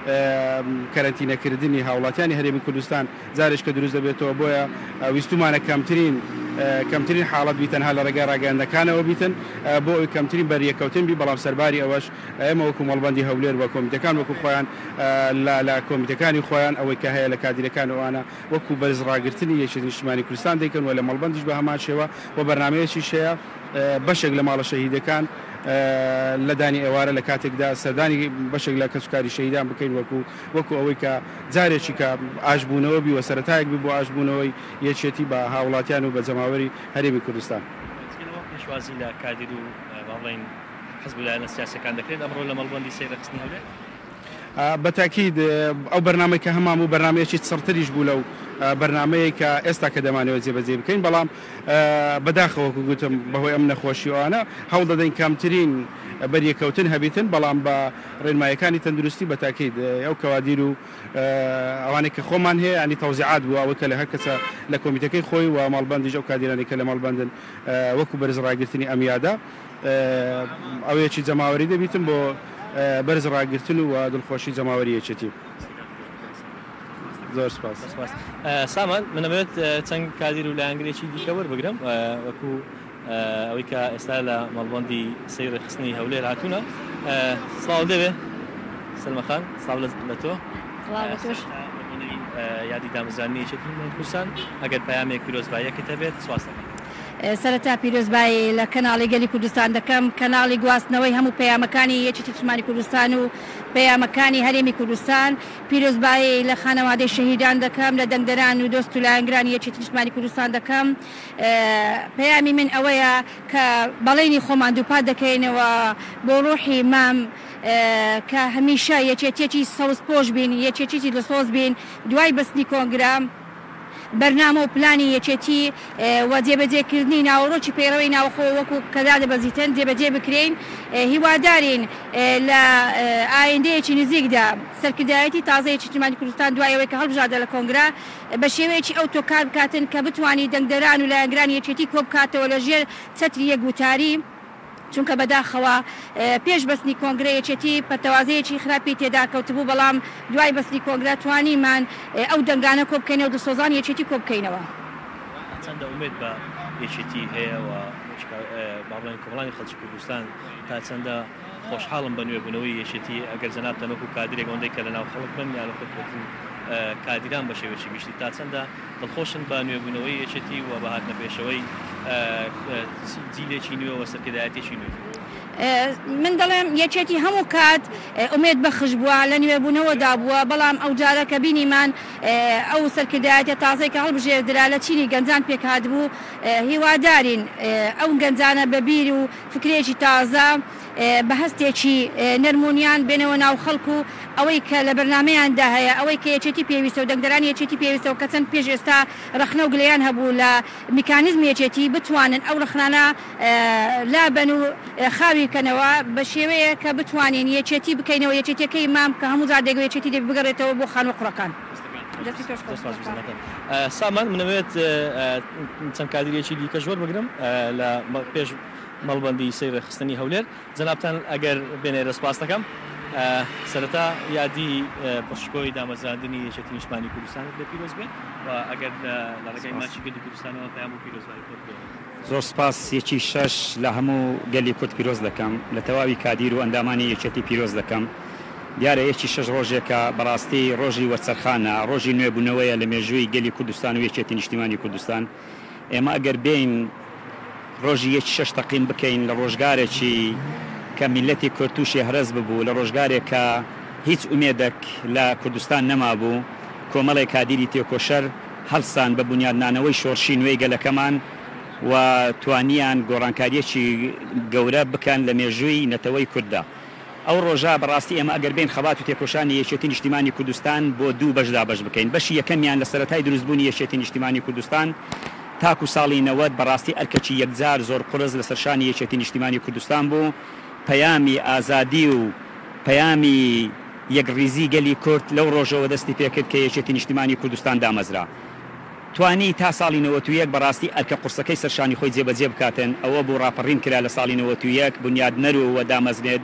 [SPEAKER 15] کەرەنتینەکردنی هاوڵاتیانی هەرێمی کوردستان جارێک کە دروست دەبێتەوە بۆیە ویستمانە کەمترین کەمترین حاڵەت بیتەن هە لە ڕێگای ڕاگەاندەکانەوە بیتن بۆ ئەوی کەمترین بەریەکەوتن بی بەڵام سەرباری ئەوەش ئێمە وەکو مەڵبەندی هەولێر وە کۆمیتەکان وەکو خۆیان لە کۆمیتەکانی خۆیان ئەوەی کە هەیە لە کادیرەکان ئەوانە وەکو بەرز ڕاگررتنی یەکێتی نیشتیمانی کوردستان دەیکەن و لە مەڵبەندیش بە هەمان شێوە و بەرنمەیەکی شەیە بەشێک لە ماڵە شەهیدەکان لە دانی ئێوارە لە کاتێکدا سەردانی بەشێک لە کەسوکاری شەهیدان بکەین وەکو وەکو ئەوەی کە جارێکی کە ئاشبوونەوە بی وە سەرەتایەک بی بۆ ئاشبوونەوەی یەکێتی بە هاوڵاتیان و بە جەماوەری هەرێمی کوردستان
[SPEAKER 14] پێشوازی لە کادیر و باڵین حەزب لایەنە سیاسەکان دەکرێت ئەمڕۆ لە مەڵبەندی سەیرەخستنی هەولێر
[SPEAKER 15] بەتاکید ئەو بەرنامەی کە هەمام و بەرنمەیەکی سەرتریش بوو لەو بەرنمەیە کە ئێستا کە دەمانەوە جێبەجێ بکەین بەڵام بەداخەوەکو گوتم بەهۆی ئەم نەخۆشیوانە هەوڵ دەدەین کامترین بەریەکەوتن هەبیتن بەڵام بە ڕێنمایەکانی تەندروستی بەتاکید ئەو کەوادیر و ئەوانەی کە خۆمان هەیە ینی تەوزیعات بوو ئەوە کە لە هەر کەسە لە کۆمیتەکەی خۆی و ماڵبەندیش ئەو کادیرانی کە لە ماڵبەندن وەکو بەرز ڕاگررتنی ئەمیادا ئەوەیەکی جەماوەری دەبیتن بۆ بەرز ڕاگررتن و دڵخۆشی جەماوەری یەکێتی زۆر سپاس
[SPEAKER 14] سامان منەبێت چەند کادیر و لایەنگرێکی دیکە وەربگرم وەکو ئەوەی کە ئێستا لە مەڵبەندی سەیرەخستنی هەولێر هاتوونە سڵاو دەوێ سلمەخان سڵاو لە تۆ یادی دامەزرانی یەکێتی کوردستان ئەگەر پەیامێک پیرۆزباییەکە هەبێت سواز دەکەم
[SPEAKER 16] سەرەتا پیرۆزبایی لە کەناڵی گەلی کوردستان دەکەم کەناڵی گواستنەوەی هەموو پەیامەکانی یەکێتی نیشتیمانی کوردستان و پەیامەکانی هەرێمی کوردستان پیرۆزبایی لە خانەوادەی شەهیدان دەکەم لە دەنگدەران و دۆست و لایەنگرانی یەکێتی نیشتیمانی کوردستان دەکەم پەیامی من ئەوەیە کە بەڵێنی خۆمان دووپات دەکەینەوە بۆ ڕۆحی مام کە هەمیشە یەکێتیەکی سەوز پۆش بین یەکێتیی لە سۆز بین دوای بەستنی کۆنگرام بەرنامە و پلانی یەکێتی و جێبەجێکردنی ناوەڕۆکی پەیڕەوەی ناوخۆ وەکو کەدا دەبەزیتن جێبەجێ بکرێن هیوادارین لە ئایندەیەکی نزیکدا سەرکردایەتی تازە یەکێتی نیشتیمانی کوردستان دوایەوەی کە هەڵبژاردە لە کۆنگرا بە شێوەیەکی ئەوتۆ کار بکاتن کە بتوانی دەنگدەران و لایەنگرانی یەکێتی کۆ بکاتەوە لە ژێر چەتری یەک وتاری چونکە بەداخەوە پێش بەستنی کۆنگرە یەکێتی پەتەوازەیەکی خراپی تێدا کەوتبوو بەڵام دوای بەستنی کۆنگرە توانیمان ئەو دەنگانە کۆ بکەینەوە و دڵسۆزان یەکێتی کۆ بکەینەوە.
[SPEAKER 14] چەندە ئومێد بە یەکێتی هەیە و باڵێن کۆمەڵانی خەڵکی کوردستان تا چەندە خۆشحاڵم بە نوێبوونەوەی یەکێتی ئەگەر جەنابتان وەکو کادرێک ئەوەندەی کە لەناو خەڵک بن یان خۆتن کادیران بە شێوەیەکی گشتی تا چەندە دڵخۆشن بە نوێبوونەوەی یەکێتی و بە هاتنە پێشەوەی جیلێکی نوێ و سەرکردایەتێکی نوێ.
[SPEAKER 16] من دەڵێم یەکێتی هەموو کات ئومێد بەخش بووە لە نوێبوونەوەدا بووە بەڵام ئەو جارە کە بینیمان ئەو سەرکردایەتە تازەی کە هەڵبژێردرا لە چینی گەنجان پێکات بوو هیوادارین ئەو گەنجانە بەبیر و فکرێکی تازە بە هەستێکی نەرمونیان بێنەوە ناو خەڵکو و ئەوەی کە لە بەرنمەیاندا هەیە ئەوەی کە یەکێتی پێویستە و دەنگدەرانی یەکێتی پێویستە و کە چەند پێش ئێستا ڕخنە و گلیان هەبوو لە میکانیزم یەکێتی بتوانن ئەو ڕخنانە لابن و خاوی کەنەوە بە شێوەیە کە بتوانین یەکێتی بکەینەوە یەکێتیەکەی مام کە هەموو زار دەگە یەکێتی دێ بگەڕێتەوە بۆ خانوو قوڕەکان.
[SPEAKER 14] سامان منەوێت چەند کادریەکی دیکە ژۆر بگرم لە پێش مەڵبەندی سەیرە خستنی هەولێر جەنابتان ئەگەر بێنێ دەسپاس دەکەم سەرەتا یادی پشکۆی دامەزراندنی یەکێتی نیشتمانی کوردستانت لە پیرۆز بێت و ئەگەر لە ڕێگەی ماچی گەلی کوردستانەوە پەیام و پیرۆزبایی خۆت بێت.
[SPEAKER 17] زۆر سپاس یەکی شەش لە هەموو گەلی کورد پیرۆز دەکەم لە تەواوی کادیر و ئەندامانی یەکێتی پیرۆز دەکەم. دیارە یەکی شەش ڕۆژێکە بەڕاستی ڕۆژی وەرچەرخانە ڕۆژی نوێبوونەوەیە لە مێژووی گەلی کوردستان و یەکێتی نیشتیمانی کوردستان. ئێمە ئەگەر بین ڕۆژی یەکی شەش تەقیم بکەین لە ڕۆژگارێکی کە میلەتی کورد تووشی هەرز ببوو لە ڕۆژگارێک کە هیچ ئومێدێک لە کوردستان نەمابوو کۆمەڵی کادیری تێکۆشەر هەڵسان بە بنیادنانەوەی شۆڕشی نوێی گەلەکەمان و توانیان گۆڕانکاریەکی گەورە بکەن لە مێژووی نەتەوەی کووردا. ئەو ڕۆژە بەڕاستی ئێمە ئەگەر بین خەبات و تێکۆشانی یەکێتی نیشتیمانی کوردستان بۆ دوو بەشدا بەش بکەین. بەشی یەکەمیان لە سەرەتای دروستبوونی یەکێتی نیشتیمانی کوردستان تاکو ساڵی نەوەت بەڕاستی ئەرکەکی یەکجار زۆر قرس لە سەرشانی یەکێتی نیشتیمانی کوردستان بوو پەیامی ئازادی و پەیامی یەکڕیزی گەلی کورد لەو ڕۆژەوە دەستی پێکرد کە یەکێتی نیشتیمانی کوردستان دامەزرا. توانی تا ساڵی نەوەت و یەک بەڕاستی ئەرکە قورسەکەی سەرشانی خۆی جێبەجێ بکاتن ئەوە بۆ ڕاپەڕین کرا لە ساڵی نەوەت و یەک بنیادنەر و دامەزرێت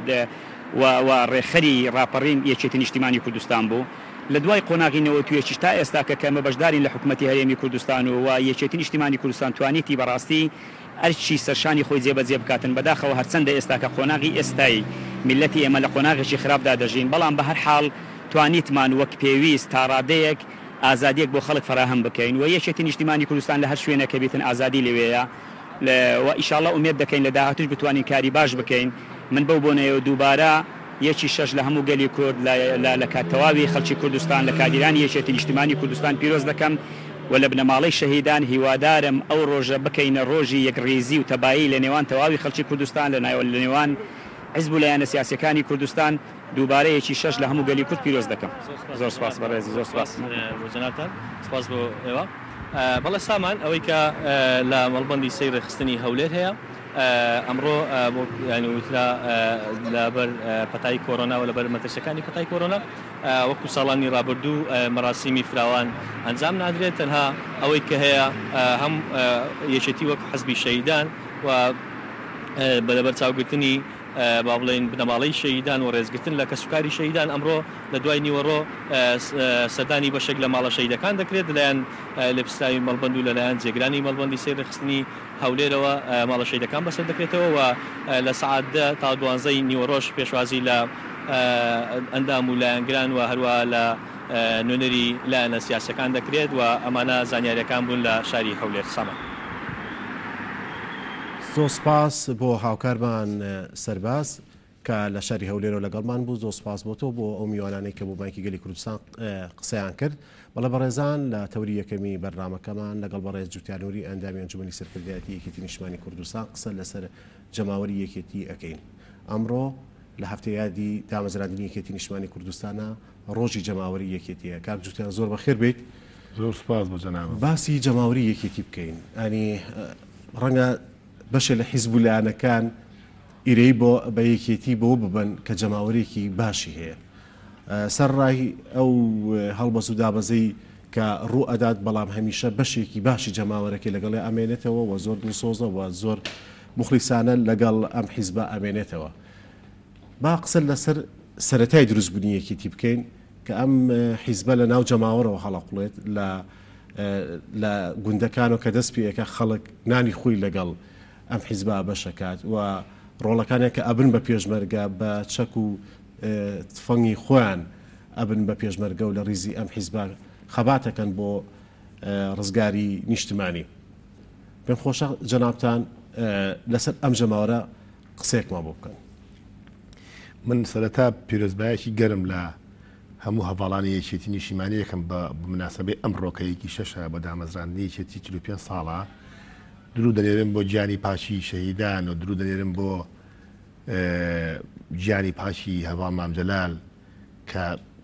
[SPEAKER 17] و ڕێخەری ڕاپەڕین یەکێتی نیشتیمانی کوردستان بوو. لە دوای قۆناغینەوە توێکیش تا ئێستا کە کەمە بەشدارین لە حکوومەتی هەرێمی کوردستان و یەکێتی نیشتیمانی کوردستان توانیتی بەڕاستی ئەرچی سەرشانی خۆی جێبەجێ بکاتن بەداخەوە هەرچەندە ئێستا کە قۆناغی ئێستایی میلەتی ئێمە لە قۆناغێکی خراپدا دەژین بەڵام بە هەر حاڵ توانیتمان وەک پێویست تا ڕادەیەک ئازادیەک بۆ خەڵک فراهم بکەین و یەکێتی نیشتیمانی کوردستان لە هەر شوێنەکە بێتن ئازادی لەوەیە و ئیشاڵڵا ئومێد دەکەین لە داهاتوش بتوانین کاری باش بکەین. من بەو بۆنەوە دووبارە یەکی شەش لە هەموو گەلی کورد لە کاتەواوی خەڵکی کوردستان لە کادیرانی یەکێتی نیشتیمانی کوردستان پیرۆز دەکەم و لە بنەماڵەی شەهیدان هیوادارم ئەو ڕۆژە بکەینە ڕۆژی یەکڕێزی و تەبایی لە نێوان تەواوی خەڵکی کوردستان لە نێوان حیزب و لایەنە سیاسەکانی کوردستان دووبارە یەکی شەش لە هەموو گەلی کورد پیرۆز دەکەم. زۆر سپاس بەڕێزی زۆر سپاس
[SPEAKER 14] بۆ جەنابتان سپاس بۆ ئێوە. بەڵێ سامان ئەوەی کە لە مەڵبەندی سەیرە خستنی هەولێر هەیە ئەمڕۆ وترا لەبەر پەتای کۆرۆنا و لەبەر مەترسەکانی پەتای کۆرۆنا وەکو ساڵانی ڕابردوو مەراسیمی فراوان ئەنجام نادرێت تەنها ئەوەی کە هەیە هەم یەکێتی وەک حەزبی شەهیدان و بەلەبەر چاوگرتنی با بڵێن بنەماڵەی شەهیدان و ڕێزگرتن لە کەسوکاری شەهیدان ئەمڕۆ لە دوای نیوەڕۆ سەردانی بەشێک لە ماڵە شەهیدەکان دەکرێت لەلایەن لەپستاوی مەڵبەند و لەلایەن جێگرانی مەڵبەندی سەیرەخستنی هەولێرەوە ماڵە شەهیدەکان بەسەر دەکرێتەوە و لە سەعات دە تا دوانزەی نیوەڕۆژ پێشوازی لە ئەندام و لایەنگران و هەروە لە نوێنەری لایەنە سیاسەکان دەکرێت و ئەمانە زانیاریەکان بوون لە شاری هەولێر. سامان
[SPEAKER 1] زۆر سپاس بۆ هاوکارمان سەرباز کە لە شاری هەولێرەوە لەگەڵمان بوو. زۆر سپاس بۆ تۆ بۆ ئەو میوانانەی کە بۆ بانکی گەلی کوردستان قسەیان کرد. بەڵە بەڕێزان لە تەوری یەکەمی بەرنامەکەمان لەگەڵ بەڕێز جوتیانوری ئەندامی ئەنجومەنی سەرکردایەتی یەکێتی نیشتیمانی کوردستان قسە لەسەر جەماوەری یەکێتی ئەەکەین. ئەمڕۆ لە هەفتەی یادی دامەزراندنی یەکێتی نیشتیمانی کوردستانە ڕۆژی جەماوەری یەکێتیە. کاک جوتیان زۆر بەخێر بیت.
[SPEAKER 18] زۆر سپاس بۆ جەناب.
[SPEAKER 1] باسی جەماوەری یەکێتی بکەین. ئەنی ڕەنگە بەشە لە حیزب و لایەنەکان ئیرەی بۆ بە یەکێتی بۆ ببن کە جەماوەرێکی باشی هەیە. سەرڕای ئەو هەڵبەس و دابەزەی کە ڕوو ئەدات بەڵام هەمیشە بەشێکی باشی جەماوەرەکەی لەگەڵی ئەمێنێتەوە و زۆر دڵسۆزە و زۆر مخلیسانە لەگەڵ ئەم حیزبە ئەمێنێتەوە. با قسە لەسەر سەرەتای دروستبوونیەکیتی بکەین کە ئەم حیزبە لە ناو جەماوەرەوە هەڵەقڵێت لە لە گوندەکان و کە دەست پێەکە خەڵک نانی خۆی لەگەڵ ئەم حیزبە بەشەکات و ڕۆڵەکانێک کە ئەبن بە پێشمەرگە بە چەک و تفەنگی خۆیان ئەبن بە پێشمەرگە و لە ریزی ئەم حیزبە خەباتەکەن بۆ ڕزگاری نیشتمانی. پێم خۆشە جەنابتان لەسەر ئەم جەماوەرە قسێکمان بۆ بکەن.
[SPEAKER 18] من سەرەتا پیرۆزبایەکی گەرم لە هەموو هەواڵانی یەکێتی نیشتیمانی یەکەم بە مناسبەی ئەم ڕۆکەیەکی شەشە بە دامەزراندنی یەکێتی چل و پێنج ساڵە درو دەنێرم بۆ گیانی پاشی شەهیدان و درو دەنێرم بۆ گیانی پاشی هەواڵ مامجەلال کە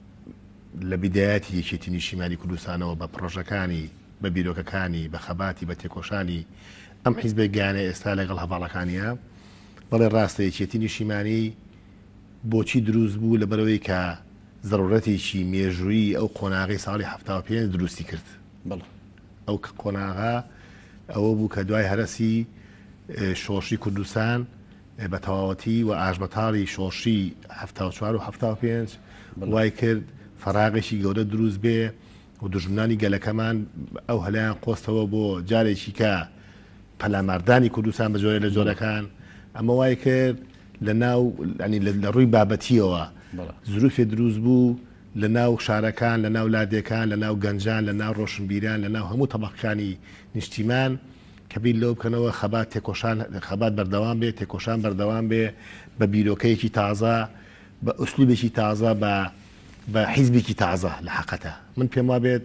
[SPEAKER 18] لە بیدایەتی یەکێتی نیشتیمانی کوردستانەوە بە پرۆژەکانی بە بیرۆکەکانی بە خەباتی بە تێکۆشانی ئەم حیزبە گیانە ئێستا لەگەڵ هەواڵەکانیە. بەڵێ ڕاستە یەکێتی نیشتیمانی بۆچی دروست بوو لەبەرەوەی کە ضرورەتێکی مێژووی ئەو قۆناغی ساڵی هەفتاد و پێنج دروستی کرد. ئەو قۆناغا ئەوە بوو کە دوای هەرەسی شۆڕشی کوردستان بە تەواوەتی و ئاژبەتاڵی شۆڕشی هەفتاد و چوار و هەفتاد و پێنج وای کرد فەراغێکی گەورە دروست بێ و دوژمنانی گەلەکەمان ئەو هەلایان قۆستەوە بۆ جارێکی کە پەلاماردانی کوردستان بە جۆرە لە جۆرەکان ئەمە وای کرد لە ناو لە ڕووی بابەتیەوە زروفێ دروست بوو لە ناو شارەکان لە ناو لادێکان لە ناو گەنجان لە ناو ڕۆشنبیران لە ناو هەموو تەبەقەکانی نیشتیمان کە بیر لەو بکەنەوە خەبات تێکۆشان خەبات بەردەوام بێ تێکۆشان بەردەوام بێ بە بیرۆکەیەکی تازە بە ئوسلوبێکی تازە بە بە حیزبێکی تازە لە حەقەتە. من پێم وا بێت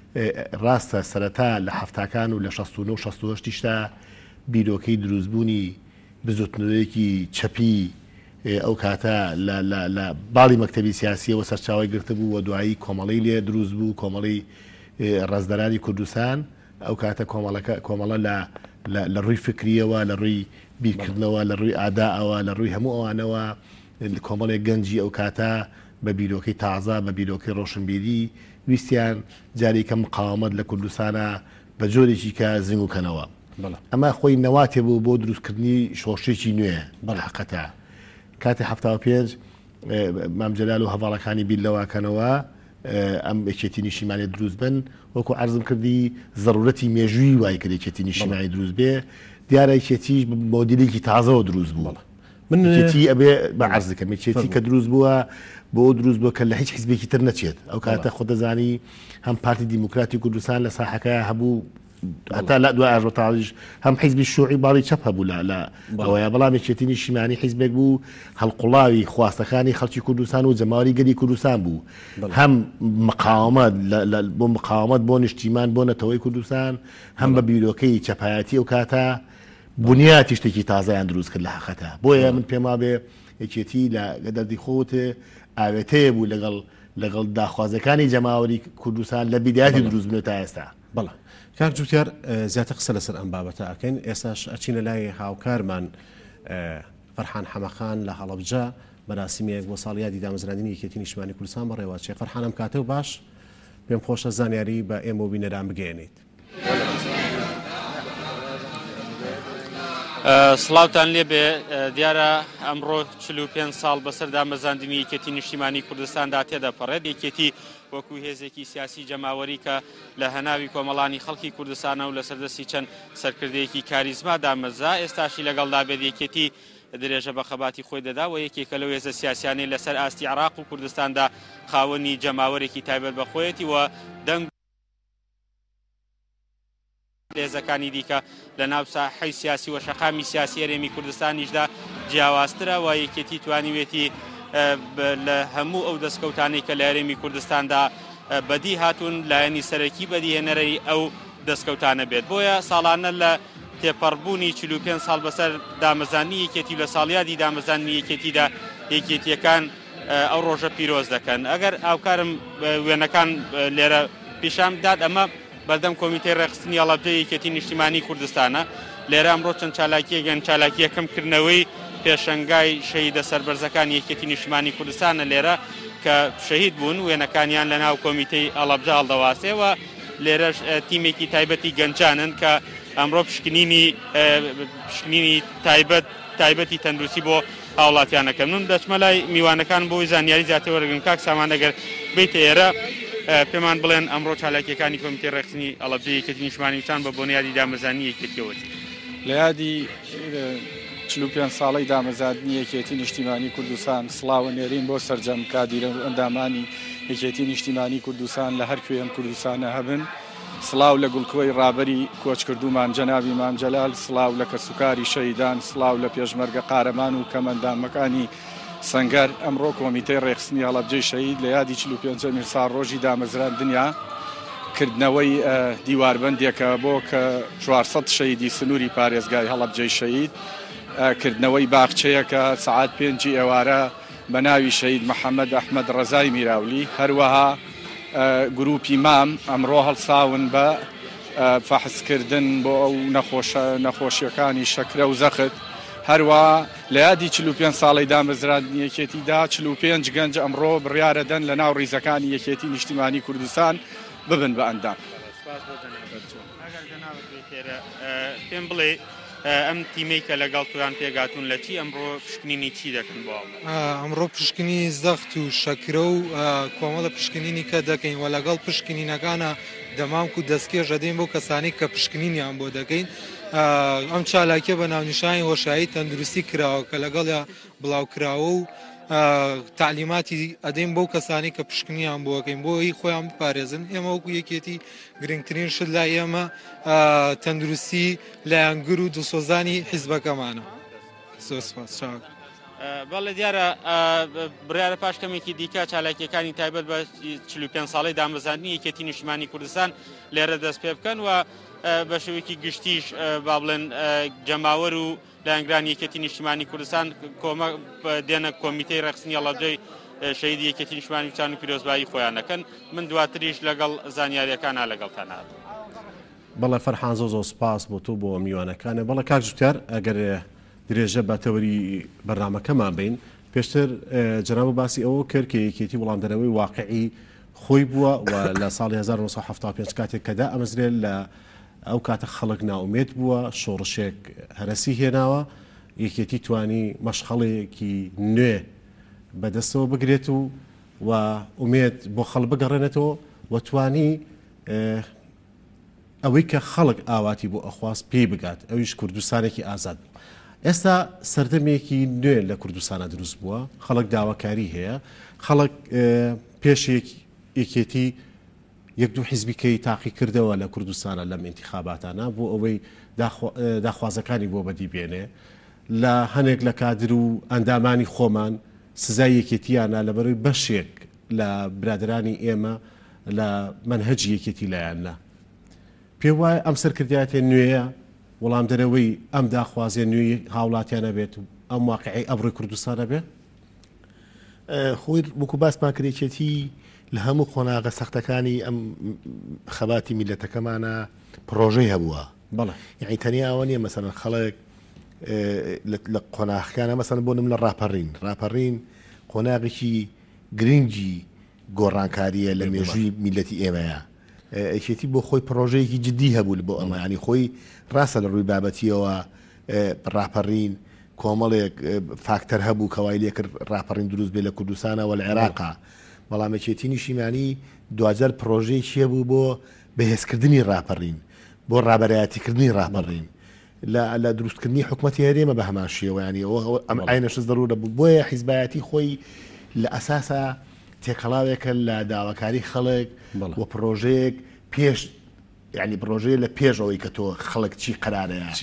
[SPEAKER 18] ڕاستە سەرەتا لە هەفتاکان و لە شەست و نۆ شەست و هەشتیشتا بیرۆکەی دروستبوونی بزوتنەوەیەکی چەپی ئەو کاتە لە باڵی مەکتەبی سیاسیەوە سەرچاوی گرتە بوو و دوایی کۆمەڵی لێ دروست بوو کۆمەڵی ڕێزدەرانی کوردستان ئەو کاتە کۆمەڵە لە ڕووی فکریەوە لە ڕووی بیرکردنەوە لە ڕووی ئاداەوە لە ڕووی هەموو ئەوانەوە کۆمەڵێک گەنجی ئەو کاتە بە بیرۆکەی تازە بە بیرۆکەی ڕۆشنبیری ویستیان جارێکە مقاومەت لە کوردستانە بە جۆرێکی کە زیندوکەنەوە. ئەمە خۆی نەواتێ بوو بۆ دروستکردنی شۆڕشێکی نوێ بەڵحقەتە. کاتی هەفتاد و پێنج مامجەلال و هەواڵەکانی بیر لەواکەنەوە ئەم یەکێتی نیشتیمانی دروست بن وەکو عەرزم کردی ضرورەتی مێژووی وای کرد یەکێتی نیشتیمانی دروست بێ دیارە یەکێتیش مۆدیلێکی تازەوە دروست بوو. منێتی ئەبێ بە عەرزەکەم یەکێتی کە دروست بووە بۆ دروست بووە کە لە هیچ حیزبێکی تر نەچێت. ئەو کاتە خۆ دەزانی هەم پارتی دیموکراتی کوردستان لە ساحەکە هەبوو هەتا لە دوای ئاژبەتاڵیش هەم حیزبی شوعی باڵی چەپ هەبوو لە ئەوەیە بەڵام یەکێتی نیشتیمانی حیزبێک بوو هەڵقوڵاوی خواستەکانی خەڵکی کوردستان و جەماوەری گەلی کوردستان بوو. هەم مقاومەت بۆ مقاومەت بۆ نیشتیمان بۆ نەتەوەی کوردستان هەم بە بیرۆکەی چەپایەتی ئەو کاتە بنیاتی شتێکی تازایان دروست کرد لە حەقەتە. بۆیە من پێم وا بێ یەکێتی لە گەدەردی خۆتێ ئاوێتەیە بوو لەگەڵ لەگەڵ داخوازەکانی جەماوەری کوردستان لە بیدایەتی دروست بنێت تا ئێستا.
[SPEAKER 1] بەڵێ کاک جوتیار زیاتر قسە لەسەر ئەم بابەتە ئەکەین. ئێستاش ئەچینە لای هاوکارمان فەرحان حەمەخان لە هەڵەبجە مەراسیمێک بۆ ساڵیادی دامەزراندنی یەکێتی نیشتیمانی کوردستان بە ڕێوەچێ. فەرحانم کاتە و باش پێم خۆشە زانیاری بە ئێمە و بینەران بگەێنیت.
[SPEAKER 19] سڵاوتان لێبێ دیارە ئەمڕۆ چل و پێنج ساڵ بەسەر دامەزراندنی یەکێتی نیشتیمانی کوردستاندا تێدەپەڕێت. یەکێتی وەکو هێزێکی سیاسی جەماوەری کە لە هەناوی کۆمەڵانی خەڵکی کوردستانە و لە سەردەستی چەند سەرکردەیەکی کاریزما دامەزا ئێستاشی لەگەڵدا بێت یەکێتی درێژە بە خەباتی خۆی دەدا و یەکێکە لەو هێزە سیاسیانەی لەسەر ئاستی عێراق و کوردستاندا خاوەنی جەماوەرێکی تایبەت بەخۆیەتی و دەنگ هێزەکانی دیکە لە ناو ساحەی سیاسی و شەقامی سیاسی هەرێمی کوردستانیشدا جیاوازترە و یەکێتی توانیوێتی لە هەموو ئەو دەستکەوتانەی کە لە هەرێمی کوردستاندا بەدی هاتوون لایەنی سەرەکی بەدیهێنەرەی ئەو دەستکەوتانە بێت. بۆیە ساڵانە لە تێپەڕبوونی چل و پێنج ساڵ بەسەر دامەزانی یەکێتی لە ساڵیادی دامەزانی یەکێتیدا یەکێتیەکان ئەو ڕۆژە پیرۆز دەکەن. ئەگەر هاوکارم وێنەکان لێرە پیشام داد ئەمە بەردەم کۆمیتەی ڕێخستنی هەڵەبجە یەکێتی نیشتیمانی کوردستانە. لێرە ئەمڕۆ چەند چالاکیەکەن چالاکی یەکەمکردنەوەی پێشەنگای شەهیدە سەربەرزەکان یەکێتی نیشتیمانی کوردستانە لێرە کە شەهید بوون وێنەکانیان لە ناو کۆمیتەی هەڵەبجە هەڵدەواسێەوە. لێرەش تیمێکی تایبەتی گەنجانن کە ئەمڕۆ پشکنینی پشکنینی تایبەت تایبەتی تەندروستی بۆ هاوڵاتیانەکەم من دەچمە لای میوانەکان بۆی زانیاری زیاتر وەرگن کاک سامان ئەگەر بیت ئێرە پێمان بڵێن ئەمڕۆ چالاکیەکانی کۆمیتێ ڕێکخستنی ئەڵەبجەی یەکێتی نیشتیمانیوسان بە بۆنیادی دامەزانی یەکێتیەوەتی
[SPEAKER 20] لە یادی چل و پێنج ساڵەی دامەزاندنی یەکێتی نیشتیمانی کوردستان سڵاوە نێرین بۆ سەرجەم کادیرە ئەندامانی یەکێتی نیشتیمانی کوردستان لە هەر کوێم کوردستانە هەبن سڵاو لە گوڵکوەی ڕابەری کۆچکردومان جەنابی مام جەلال سڵاو لە کەسوکاری شەهیدان سڵاو لە پێشمەرگە قارەمان و کەمەندامەکانی سەنگەر ئەمڕۆ کۆمیتەی ڕێکخستنی هەڵەبجەی شەهید لە یادی چل و پێنجەمی ساڵ ڕۆژی دامەزراندنیا کردنەوەی دیواربەندێکە بۆ کە چوارسەد شەهیدی سنووری پارێزگای هەڵەبجەی شەهید کردنەوەی باخچەیەکە سەعات پێنجی ئێوارە بە ناوی شەهید محەممەد ئەحمەد ڕەزای میراولی هەروەها گروپی مام ئەمڕۆ هەڵساون بە فەحسکردن بۆ ئەو نەخۆشیەکانی شەکرە و زەخت هەروە لە یادی چل و پێنج ساڵی دامەزراندنی یەکێتیدا چل و پێنج گەنج ئەمڕۆ بڕیارەدەن لە ناو ڕیزەکانی یەکێتی نیشتیمانی کوردستان ببن بە ئەندام
[SPEAKER 19] پێم بڵێ ئەم تیمەی کە لەگەڵ توان پێگاتون لە چی ئەمڕۆ پشکنینی چی دەکەن بۆ
[SPEAKER 21] ئەمڕۆ پشکنی زەخت و شەکرە و کۆمەڵە پشکنینی کە دەکەین و لەگەڵ پشکنینەکانە دەمامک و دەستکێ ژەدەین بۆ کەسانی کە پشکنینیان بۆ دەکەین ئەم چالاکیە بە ناونیشانی هۆشایی تەندروستی کراوە کە لەگەڵ بڵاوکراوە و تعلیماتی ئەدەین بۆ کەسانی کە پشکنیان بۆکەین بۆ هی خۆیان بپارێزن ئێمە وەکو یەکێتی گرنگترین شت لای ئێمە تەندروستی لایەنگر و دڵسۆزانی حیزبەکەمانە
[SPEAKER 19] بەڵێ دیارە بڕیارە پاشکەمێکی دیکە چالاکیەکانی تایبەت بە چل و پێنج ساڵی دامەزاندنی یەکێتی نیشتیمانی کوردستان لێرە دەست پێ بکەن و بە شێوەیەکی گشتیش با بڵێن جەماوەر و لایەنگرانی یەکێتی نیشتیمانی کوردستان کۆمە دێنە کۆمیتەی ڕێکخستنی هەڵەبجەی شەهیدی یەکێتی نیشتیمانی کوردستان و پیرۆزبایی خۆیان دەکەن من دواتریش لەگەڵ زانیاریەکانە لەگەڵتان هاتم
[SPEAKER 1] بەڵێ فەرحان زۆ زۆر سپاس بۆ تۆ بۆ میوانەکانە بەڵێ کاک جوتیار ئەگەر درێژە بەتەوەری بەرنامەکەمان بین پێشتر جەناب باسی ئەوە کرد کە یەکێتی وەڵامدەرەوەی واقعی خۆی بووە و لە ساڵی هەزار و نۆ سەد و هەفتاد و پێنج کاتێک کەدا ئەمەزرێت لە ئەو کاتە خەڵک ناومێت بووە شۆڕشێک هەرەسی هێناوە یەکێتی توانی مەشخەڵێکی نوێ بەدەستەوە بگرێت و و ئومێت بۆ خەڵ بگەڕێنێتەوە و توانی ئەوەی کە خەڵک ئاواتی بۆ ئەخواست پێی بگات ئەویش کوردستانێکی ئازاد بوو ئێستا سەردەمێکی نوێ لە کوردستانە دروست بووە خەڵک داواکاری هەیە خەڵک پێش یەکێتی یەک دوو حیزبیکەی تاقی کردەوە لە کوردستانە لەم انتخاباتانە بۆ ئەوەی داخوازەکانی بۆ بەدی بێنێ لە هەنێک لە کادر و ئەندامانی خۆمان سزای یەکێتیانە لەبەرەوەی بەشێک لە برادرانی ئێمە لە منهەجی یەکێتی لایەنە پێ وایە ئەم سەرکردایەتێ نوێیە وەڵام دەرەوەی ئەم داخوازیە نوێی هاوڵاتیانە بێت و ئەم واقعی ئەبڕۆی کوردستانە بێت
[SPEAKER 18] خۆی وەکو باسمان کرێکێتی لە هەموو خۆناغە سەختەکانی ئەم خەباتی میلەتەکەمانە پرۆژەی هەبووە
[SPEAKER 1] بەڵێ
[SPEAKER 18] یعنی تەنیاوە نیە مەسەڵەن خەڵک لە قۆناغەکانە مەسەڵەن بۆ نم لە ڕاپەڕین ڕاپەڕین قۆناغێکی گرنگی گۆڕانکاریە لە مێژووی میلەتی ئێمەیە ئەکێتی بۆ خۆی پرۆژەیەکی جددی هەبوو بۆ ئەمە ینی خۆی ڕاستە لە ڕووی بابەتیەوە ڕاپەڕین کۆمەڵێک فاکتەر هەبوو کەوای لێکرد ڕاپەڕین دروست بێ لە کوردستانەوە لە عێراقا بەڵامەکێتی نیشیمانی دوجار پرۆژەی چیە بوو بۆ بەهێزکردنی ڕاپەڕین بۆ ڕابەرایەتیکردنی ڕاپەڕین لە دروستکردنی حکوومەتی هەرێمە بە هەمان شێوە ینی ئەم ئاینەشت ضرورە بوو بۆیە حیزبایەتی خۆی لە ئەساسە تێکەڵاوێکە لە داواکاری خەڵک و پرۆژەیەک پێش ینی پرۆژەیە لە پێشەوەی کە تۆ خەڵک چی قەرارەیە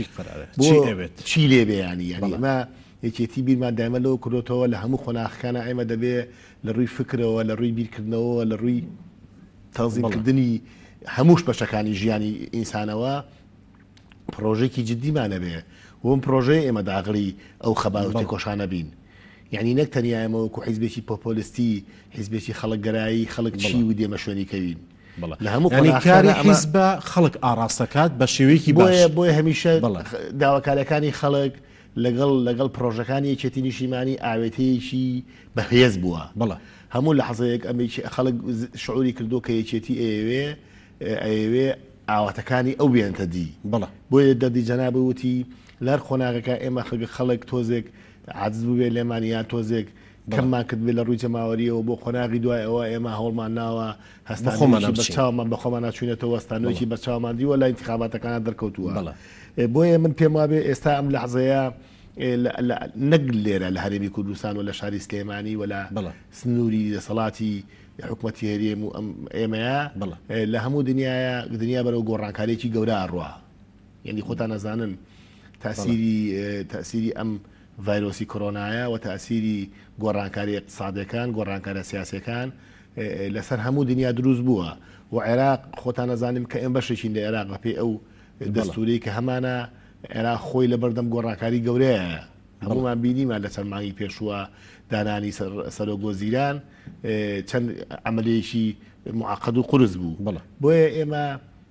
[SPEAKER 18] چی لێبێ ینی ینی ئەمە یەکێتی بیرمان دایمە لەوە کردوتەوە لە هەموو خۆناغەکانە ئێمە دەبێ لە ڕووی فکرەوە لە ڕووی بیرکردنەوە لە ڕووی تەنزیمکردنی هەمووش بەشەکانی ژیانی ئینسانەوە پرۆژێکی جددیمانە بێ وم پرۆژەیە ئێمە داغڵی ئەو خەباوتی کۆشانە بین یعنی نەک تەنیا ئێمە وەکو حیزبێکی پۆپۆلیستی حیزبێکی خەڵکگەرایی خەڵک چی و دێمە شوێنیکەوین لە هەموو
[SPEAKER 1] کاری حیزبە خەڵک ئاڕاستەکات بە شێوەیەکی
[SPEAKER 18] بۆیە بۆیە هەمیشە داواکاریەکانی خەڵک لەگەڵ لەگەڵ پرۆژەکانی یەکێتی نیشتیمانی ئاوێتەیەکی بەهێز بووە
[SPEAKER 1] بڵە
[SPEAKER 18] هەموو لە حەزەیەک ئەمە خەڵک شعوری کردو کە یەکێتی ئەوێ ئەوێ ئاواتەکانی ئەو بێنتە دی
[SPEAKER 1] بەڵە
[SPEAKER 18] بۆیە دەردی جەنابە وتی لەر خۆناغەکە ئێمە خەڵک تۆزێک عاجز بووێ لێمانیان تۆزێک کەممان کرد بێ لە ڕووی جەماوەریەوە بۆ خۆناغی دوای ئەوە ئێمە هەوڵمان ناوە هەستانێکی بەچاومان بە خۆمان ناچوینەتەوە وەستانەوەکی بەچاومان دیوە لای انتخاباتەکانە دەرکەوتووە بۆیە من پێم وابێ ئێستا ئەم لەحزەیە نەک لێرە لە هەرێمی کوردستان و لە شاری سلێمانی و لە سنووری دەسەڵاتی حکوومەتی هەرێم و ئێمەیە لە هەموو دنیاە دنیا بەرەو گۆڕانکارێکی گەورە ئەڕوا یعنی خۆتان نەزانن تاسیری تاسیری ئەم ڤایرۆسی کۆرۆنایە و تاسیری گۆڕانکاری اقتصادەکان گۆڕانکارە سیاسەکان لەسەر هەموو دنیا دروست بووە و عێراق خۆتان نەزانم کە ئێم بەشێکین لە عێراق بەپێی ئەو دەستوری کە هەمانە عێراق خۆی لە بەردەم گۆڕانکاری گەورەیە هەمومان بینیمان لە چەند مانگی پێشووە دانانی سەرۆگۆزیران چەند ئەمەلەیەکی معقد و قورس بوو بۆیە ئێمە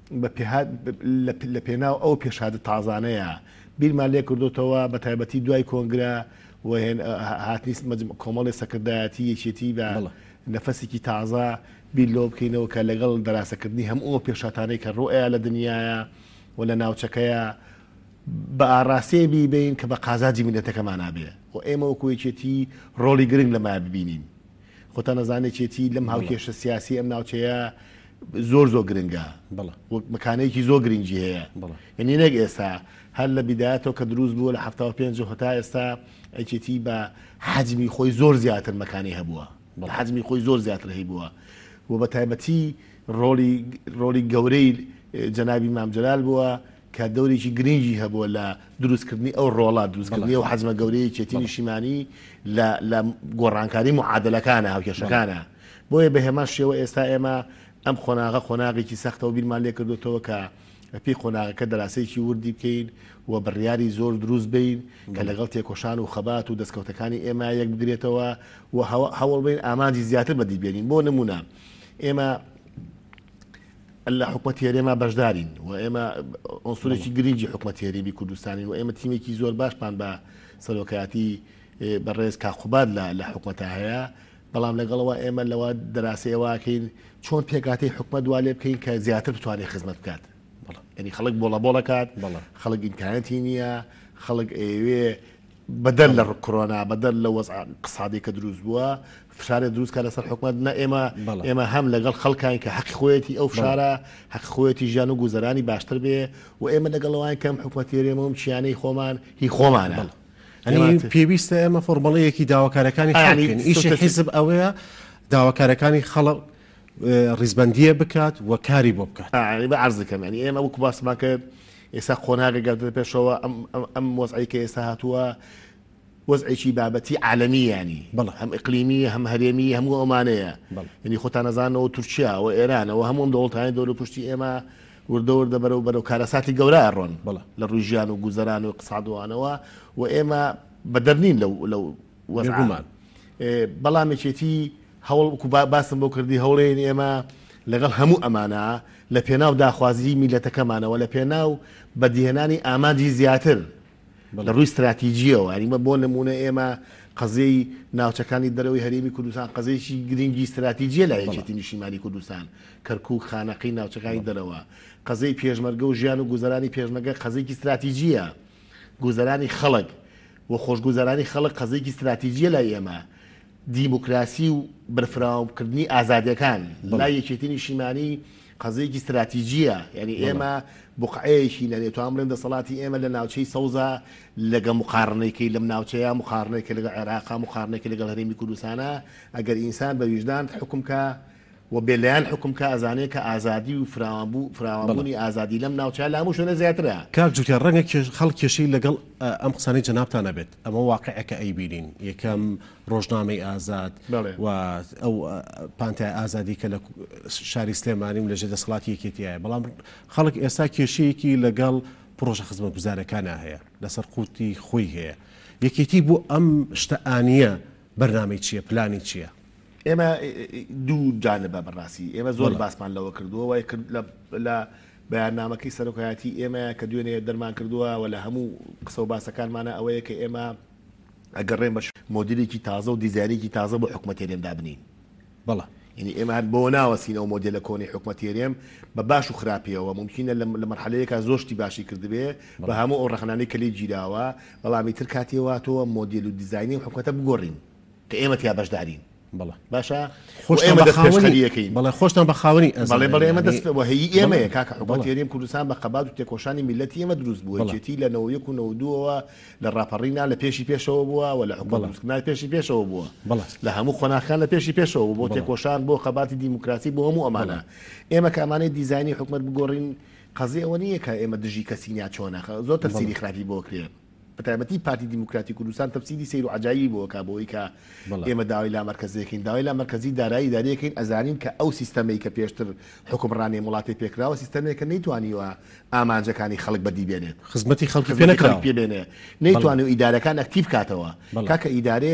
[SPEAKER 18] لە پێناو ئەو پێشادە تازانەیە بیرمان لێ کردوتەوە بە تایبەتی دوای کۆنگرە و هاتنی کۆمەڵی سەکردایەتی یەکێتی بە نەفەسێکی تازە بیر لۆ بکەینەوە کە لەگەڵ دەراسەکردنی هەموو ئەو پێشاتانەی کە ڕۆئەیە لە دنیاە و لە ناوچەکەیە بە ئاڕاستێ بیبین کە بە قازاجی میلەتەکەمان نابێ و ئێمە وەکوێکێتی ڕۆڵی گرنگ لەما ببینین خۆتان نەزانێکێتی لەم هاوکێشە سیاسی ئەم ناوچەیە زۆر زۆر گرنگە مکانەیەکی زۆر گرنگی هەیە یعنی نەک ئێستا هەر لە بیدایەتەوە کە دروست بووە لە هەفتاوە پێنج هەتا ئێستا ئەیکێتی بە حەجمی خۆی زۆر زیاتر مەکانی هەبووە حەجمی خۆی زۆر زیاتر هەی بووە و بە تایبەتی ڕۆڵی گەورەی جەنابی مام جەلال بووە کە دەورێکی گرنگی هەبووە لە دروستکردنی ئەو ڕۆڵات دروستکردنی و حەجمە گەورەی چێتی نیشتیمانی لە گۆڕانکاری معادلەکانە هاوکێشەکانە بۆیە بە هێمان شێوە ئێستا ئێمە ئەم خۆناغە خۆناغێکی سەختەوە بیرمان لێ کردوتەوە کە پێی خۆناغەکە دەراسەیەکی وردی بکەین و بڕیاری زۆر دروست بین کە لەگەڵ تێکۆشان و خەبات و دەستکەوتەکانی ئێمە یەک بگرێتەوە و هەوڵ بین ئامانجی زیاتر بەدی بێنین بۆ نمونە ئێمە لە حکوومەتی هەرێما بەشدارین و ئێمە ئۆنسورێکی گرنگی حکوومەتی هەرێمی کوردستانی و ئێمە تیمێکی زۆر باشمان بە سەرۆکایەتی بەڕێز کاخوباد لە حکوومەتە هەیە بەڵام لەگەڵەوە ئێمە لەوە دەراسەیەواکەین چۆن پێکاتی حکومەت دوالێ بکەین کە زیاتر بتوانێت خزمەت بکات ینی خەڵک بۆڵە بۆڵەکات خەڵک ئیمکانەتی نییە خەڵک ئێوێ بەدەر لە کۆرۆنا بەدەر لە وەزع اقتصادی کە دروست بووە فشارێ دروستکە لەسەر حکومەت نە ئێمە ئێمە هەم لەگەڵ خەڵکان کە حەقی خۆیەتی ئەو فشارە حەقی خۆیەتی ژیان و گوزەرانی باشتر بێ و ئێمە لەگەڵەوەی کەم حکومەتی هەرێمەوە چیانەی خۆمان هی خۆمانە
[SPEAKER 1] پێویستە ئێمە فۆرمەڵەیەکی داواکارەکانی خەڵکین ئیشی حیزب ئەوەیە داواکارەکانی خەڵک ڕیزبەندیە بکات و کاری بۆ بکات
[SPEAKER 18] بە عرض دەکەم ینی ئێمە وەکو باسمان کرد ئێستا خۆناغی گەردە پێشەوە ئەم وەزعی کە ئێستا هاتووە وەزعێکی بابەتی عالەمی ینی هەم ئیقلیمی هەم هەرێمی هەموو ئەمانەیە ینی خۆتان نەزانەوە تورکیا و ئێرانەوە هەموم دەوڵەتانی دەور پشتی ئێمە وردەوردە بەرەو بەرەو کارەساتی گەورە ڕۆن لە ڕووی ژیان و گوزەران و اقتصادوانەوە و ئێمە بەدەرنین لەو وەزعمان بەڵامێکێتی هەوڵ باسم بۆ کردی هەوڵێن ئێمە لەگەڵ هەموو ئەمانە لە پێناو داخوازی میلەتەکەمانەوە لە پێناو بەدیهێنانی ئامانجی زیاتر لە ڕووی استراتیژیەوە ئەریمە بۆ نمونە ئێمە قەزەی ناوچەکانی دەرەوەی هەرێمی کوردستان قەزەیەکی گرنگی استراتیژیە لە یەکێتی نیشتیمانی کوردستان کەرکووک خانەقی ناوچەکانی دەرەوە قەزەی پێشمەرگە و ژیان و گوزەرانی پێشمەرگە قەزەیەکی استراتیژیە گوزەرانی خەڵک و خۆشگوزەرانی خەڵک قەزەیەکی استراتیژیە لای ئێمە دیموکراسی و بەرفراوکردنی ئازادیەکان لای یەکێتی نیشتیمانی قەزەیەکی استراتیژیە یعنی ئێمە بقعەیەکی نەنێتوان بڵێن دەسەڵاتی ئێمە لە ناوچەی سەوزە لەگە مقارنەیەکەی لەم ناوچەیە مقارنەیەکە لەگە عێراقا مقارنەیەکە لەگەڵ هەرێمی کوردستانە ئەگەر ئینسان بە ویژدان حکومکە و بێلایەن حکومکە ئازانەیە کە ئازادی و فراوانبوونی ئازادی لەم ناوچە لە هەموو شوێنە زیاترە
[SPEAKER 1] کاک جوتیان ڕەنگە خەڵک کێشەی لەگەڵ ئەم قسانەی جەنابتانە بێت ئەمە واقعەکە ئەیبینین یەکەم ڕۆژنامەی ئازاد و ئەو پانتای ئازادی کە لە شاری سلێمانی و لەژێ دەسەڵاتی یەکێتیایە بەڵام خەڵک ئێستا کێشەیەکی لەگەڵ پرۆژە خزمەت گوزارەکانە هەیە لەسەر قوتی خۆی هەیە یەکێتی بۆ ئەم شتەئانیە بەرنامەی چییە پلانی چییە
[SPEAKER 18] ئێمە دوو جانبە بەڕاستی ئێمە زۆر باسمان لەوە کردووە لە بەیاننامەکەی سەرۆکایەتی ئێمە کە دوێنێ دەرمان کردووە و لە هەموو قسە و باسەکانمانە ئەوەیە کە ئێمە ئەگەڕێن بە مۆدیلێکی تازە و دیزایرێکی تازە بۆ حکوومەت هێرێمدا بنین
[SPEAKER 1] بەڵێ
[SPEAKER 18] ینی ئێمە بۆ ناوەسینەوە مۆدیلە کۆنی حکوومەتێریم بە باش و خراپیەوە ممکنە لە مەرحەلەیەکە زۆشتی باشی کردبێ بە هەموو ئەو ڕخنانەی کەلی گیراوە بەڵامی تر کاتێواتەوە مۆدیل و دیزاینی حکوومەتە بگۆڕین کە ئێمە تیا بەشدارین
[SPEAKER 1] بەڵێ
[SPEAKER 18] باشە
[SPEAKER 1] خۆشتان بە خاوەنیەکەین بەڵێ خۆشتان بە خاوەنی
[SPEAKER 18] بەڵێ بەڵێ ئێمە دەست هەیە ئێمەیە کاکە حکوومەتێریم کوردستان بە قەبات و تێکۆشانی میلەتی ئێمە دروست بووە جێتی لە نەوە یەک و نەوە دووەوە لە ڕاپەڕینا لە پێشی پێشەوە بووە و لە حکوومەت پێشی پێشەوە بووە لە هەموو خۆناخان لە پێشی پێشەوە بۆ تێکۆشان بۆ قەباتی دیموکراسی بۆ هەموو ئەمانە ئێمە کە ئەمانەی دیزانی حکوومەت بگۆڕین قەزی ئەوە نییە کە ئێمە دژی کەسینیا چۆنەخە زۆر تەفسیری خراپی بۆ کرێن بەتایبەتی پارتی دیموکراتی کوردستان تەفسیری سیر و عجایی بۆ کا بۆی کە ئێمە داوای لا مرکزیەکەین داوای لا مرکزی دارایی دارەکەین ئەزانین کە ئەو سیستەمەی کە پێشتر حکومڕانی وڵاتی پێکراوە سیستەمێکە نەیتوانیوە ئامانجەکانی خەڵک بەدی بێنێت
[SPEAKER 1] خزمەتی خەڵکی پێ نەکراوە
[SPEAKER 18] پێ بێنێ نەیتوانێت و ئیدارەکان ئەکتیڤ کاتەوە کاکە ئیدارێ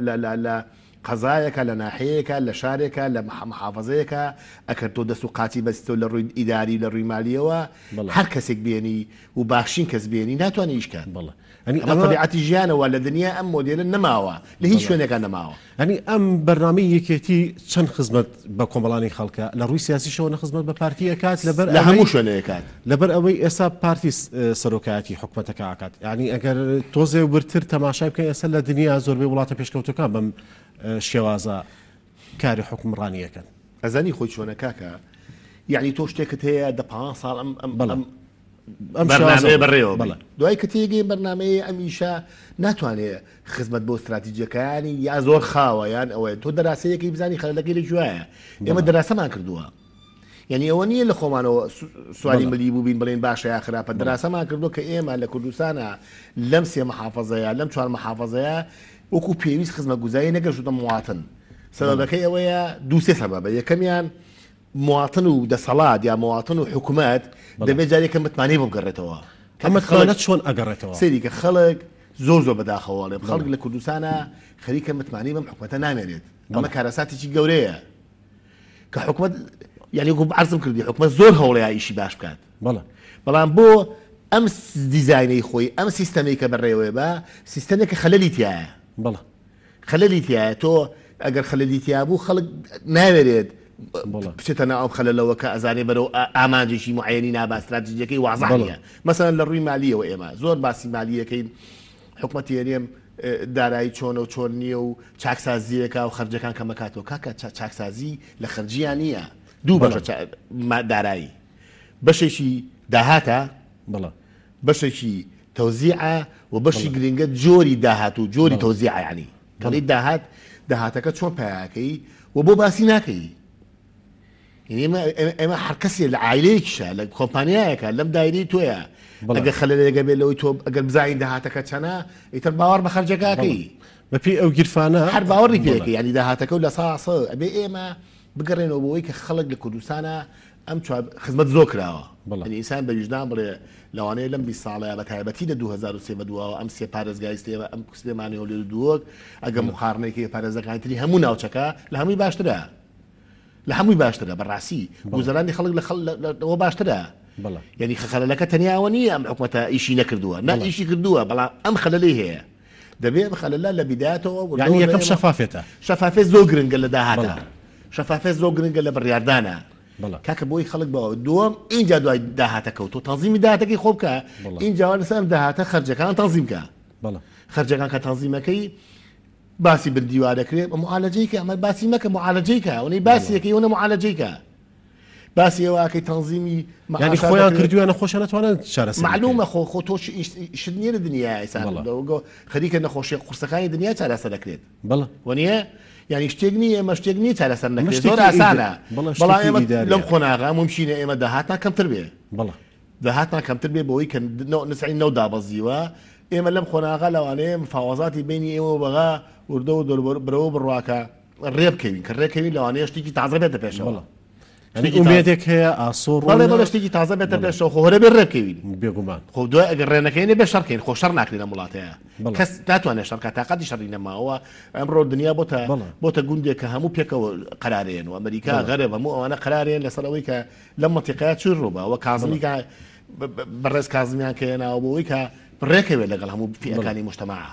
[SPEAKER 18] لە قەزایەکە لە ناحەیەکە لە شارێکە لە محافظەیەکە ئەکرد تۆ دەست و قاچی بەستە لە ڕووی ئیداری لە ڕووی مالیەوە هەر کەسێک بێنی و باشین کەس بێنی ناتوانێت ئیشکات ئەمە طبیعەتی ژیانەوە لە دنیا ئەم مۆدێلە نەماوە لە هیچ شوێنێکە نەماوە
[SPEAKER 1] ئەنی ئەم بەرنامەی یەکێتی چەند خزمەت بە کۆمەڵانی خەڵکە لە ڕووی سیاسیشەوە نەخزمەت بە پارتیە کات لەبەر
[SPEAKER 18] لە هەموو شوێنەیەکات
[SPEAKER 1] لەبەر ئەوەی ئێستا پارتی سەرۆکایەتی حکوومەتەکە ئاکات یعنی ئەگەر تۆزێ و برتر تەماشای بکەین ئێستا لە دنیا زۆربەی وڵاتە پێشکەوتەکان بەم شێوازە کاری حکومڕانیەکەن
[SPEAKER 18] ئەزانی خۆی چۆنە کاکە یعنی تۆ شتێکت هەیە دە پ ساڵ ئەم بەرنامەیە بەڕێوە دوای کە تێگەی بەرنمەیە ئەمیشە ناتوانێت خزمەت بۆ استراتیجەکانی یا زۆر خاوە یان ئەوەیە تۆ دەراسەیەکی بزانی خەلەکەی لە جوایە ئێمە دەراسەمان کردووە یعنی ئەوە نییە لە خۆمانەوە سوالی ملی بوو بین بڵێن باشە یا خراپە دەراسەمان کردو کە ئێمە لە کوردستانە لەم سێ محافەزەیە لەم چوار محافەزەیە وەکو پێویست خزمە گوزایی نەگەشتە مواتن سەبەبەکەی ئەوەیە دوو سێ سەبەبە یەکەمیان مواتن و دەسەڵات یا مواتن و حکوومەت دەبێت جارێکە متمانەی بۆ بگەڕێتەوە
[SPEAKER 1] ئەمەخەڵەت چۆن ئەگەڕێتەوە
[SPEAKER 18] سەری کە خەڵک زۆر زۆر بەداخەوەڵێ خەڵک لە کوردستانە خەریکە متمانی بەم حکوومەتە نامێنێت ئەمە کارەساتێکی گەورەیە کە حکوومەت یعنی عرضم کردی حکوومەت زۆر هەوڵەیە ئیشی باش بکات بەڵام بۆ ئەم دیزاینەی خۆی ئەم سیستەمەی کە بەڕێوێ بە سیستەمێکە خەلەلی تایە خەلەلی تایە تۆ ئەگەر خەلەلی تیا بوو خەڵک ناوێرێت بچێتە ناو خەلەلەوە کە ئەزانێ بەرەو ئامانجێکی معەنی ناباستراتیجەکەی وازانە مەسەن لە ڕووی مالیەوە ئێمە زۆر باسی مالیەکەین حکوومەتی هێرێم دارایی چۆنە و چۆن نییە و چاکسازیەکە و خەرجەکان کە مەکاتەوە کاکە چاکسازی لە خەرجیان نییە دوو بەشە دارایی بەشێکی داهاتە بەشێکی تەوزیعە و بەشی گرنگە جۆری داهات و جۆری تەوزیع عنی کەڵی داهات داهاتەکە چۆن پایاکەی و بۆ باسی ناکەی ئێمە هەرکەسێ لە عایلەیەکیشە لە کۆمپانیایەکە لەم دایری تۆیە ئەگەر خەلەلێگە بێت لەوەی تۆ ئەگەر بزانین داهاتەکە چەنە ئیتر باوەڕ بە خەرجەکەکەی
[SPEAKER 1] بەپی ئەو گیرفانە
[SPEAKER 18] هەر باوەڕی پێکە ینی داهاتەکە و لە ساسە ئەبێ ئێمە بگەڕێنەوە بۆەوەی کە خەڵک لە کوردستانە ئەم خزمەت زۆر کراوە ئینسان بە وجدان بڵێ لەوانەیە لەم بیست ساڵەیە بە تایبەتی لە دوو هەزار و سێ بەدواوە ئەم سێ پارێزگای سێوە ئەم سلێمانیەوە لێ دووەک ئەگەر مخارنێکی پارێزەکانی تری هەموو ناوچەکە لە هەمووی باشترە لە هەمووی باشترە بەڕاستی گوزەرانی خەڵک لەەوە باشترە یعنی خەلەکە تەنیاوە نییە ئەم حکوومەتە ئیشی نەکردووە نا ئیشی کردووە بەڵام ئەم خەلەی هەیە دەبێت خەلەلا لە بیداتەوە
[SPEAKER 1] یەکەم شەفافێتە
[SPEAKER 18] شەفافێت زۆر گرنگە لە داهاتە شەفافێت زۆر گرنگە لە بڕیاردانە کاکە بۆی خەڵک بەوە دووەم اینجا دوای داهاتەکەوت و تەنزیمی داهاتەکەی خۆ بکە اینجا لەسەر داهاتە خەرجەکان تەنزیمکە خەرجەکان کە تەنزیمەکەی باسی بردیوارەکرێت معالەجەیکە ئەمە باسی مەکە معالەجەیکە ئەوەی باسیەکەی ئەوە معالەجەیکە باسی ئەوەکەی تەنزیمی
[SPEAKER 1] یعنی خۆیان کردووە نەخۆشە ناتوانن چارەسەر
[SPEAKER 18] معلومە خۆ خۆ تۆ شت نییە لە دنیا ئێستا خەریکە نەخۆشی قورسەکانی دنیا چارەسەر دەکرێت
[SPEAKER 1] بەڵێ
[SPEAKER 18] وەنیە یعنی شتێک نییە ئێمە شتێک نییە چارەسەر نەکرێت زۆر ئاسانە بەڵام ئێمە لەم خۆناغا ممکنە ئێمە داهاتنا کەمتر بێ داهاتنا کەمتر بێ بۆەوەی کە نسعی نەو دابەزیوە ئێمە لەم خۆناغا لەوانەیە مفاوەزاتی بینی ئێمە بەغا وردە و برەوە بڕواکە ڕێ بکەوین کە ڕێکەوین لەوانەیە شتێکی تازە بێتە پێشەوە
[SPEAKER 1] ئومێدێک هەیە ئاسۆڕ
[SPEAKER 18] بەڵێ شتێکی تازە بێتە پێشەوە خۆ هەرە بێ ڕێکەوین
[SPEAKER 1] بێگومان
[SPEAKER 18] خۆ دوای ئەگەر ڕێنەکەینە بێ شەڕکەین خۆ شەڕ ناکرێنە وڵاتەیە کەس ناتوانێت شەڕکە تاقەتی شەڕی نەماوە ئەمڕۆ دنیا بۆتە بۆتە گوندێک کە هەموو پێکەوە قەرارێن و ئەمریکا غەرب هەموو ئەوانە قەرارێن لەسەرەوەی کە لەم مەنتیقەیە چ ڕووبە ئەوە کازمی بەڕێز کازمیان کەێناوە بۆەوەی کە ڕێکەوێت لەگەڵ هەموو فئەکانی مجتەماع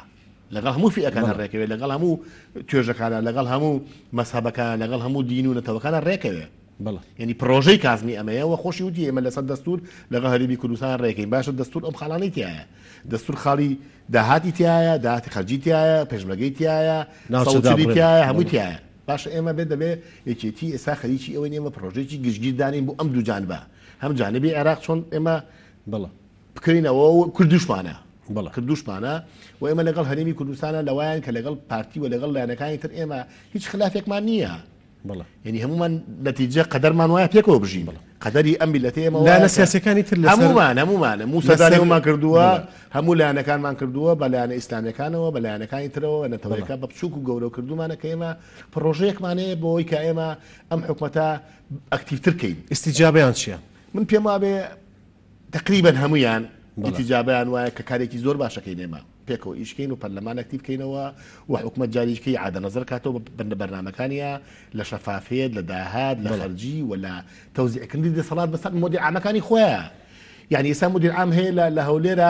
[SPEAKER 18] لەگەڵ هەموو فئەکانە ڕێکەوێت لەگەڵ هەموو توێژەکانە لەگەڵ هەموو مەسحەبەکان لەگەڵ هەموو دین و نەتەوەکانە ڕێکەوێت
[SPEAKER 1] ینی
[SPEAKER 18] پرۆژەی کازمی ئەمەیەوە خۆشی وتی ئێمە لەسەر دەستور لەگەڵ هەرێمی کوردستان ڕێکەین باشە دەستور ئەم خاڵانەی تایە دەستور خاڵی داهاتی تایە داهاتی خەرجی تایە پێشمەرگەی تایە سەوچری تایە هەمووی تایە باشە ئێمە بێت دەبێ یەکێتی ئێستا خەریکی ئەوەی ئێمە پرۆژێکی گشتگیردانین بۆ ئەم دوو جانبە هەم جانبی عێراق چۆن ئێمە
[SPEAKER 1] بڵە
[SPEAKER 18] بکەینەوە کوردوشمانە
[SPEAKER 1] بڵە
[SPEAKER 18] کردوشمانە و ئێمە لەگەڵ هەرێمی کوردستانە لەوایان کە لەگەڵ پارتی و لەگەڵ لایەنەکانی تر ئێمە هیچ خلافێکمان نییە ینی هەمومان نەتیجە قەدەرمان وایە پێکەوە بژین قەدەری ئەم میلەتە ئێمە
[SPEAKER 1] لایەنە سیاسیەکانی تر لەسەر
[SPEAKER 18] هەمومان هەمومان موسەدانێمان کردووە هەموو لایەنەکانمان کردووە بە لایەنە ئیسلامیەکانەوە بە لایەنەکانی ترەوە نەتەوەیەکە بە بچووک و گەورە کردومانە کە ئێمە پرۆژەیەکمانەیە بۆی کە ئێمە ئەم حکومەتە ئەکتیڤترکەین
[SPEAKER 1] ئیستیجابیان چییە؟
[SPEAKER 18] من پێم وابێ تقریبا هەمویان ئیتیجابیان وایە کە کارێکی زۆر باشەکەین ئێمە پێکەوە ئیشکەین و پەرلەمان ئەکتیڤکەینەوە و حکومەت جاریشکەی عادە نەزەر کاتەوە بەندە بەرنامەکانیە لە شەفافێت لە داهات لە خەرجی و لە تەوزیعکردنی دەسەڵات بەسەر مدیر عامەکانی خۆیان یعنی ئێستا مدیر عام هەیە لە هەولێرە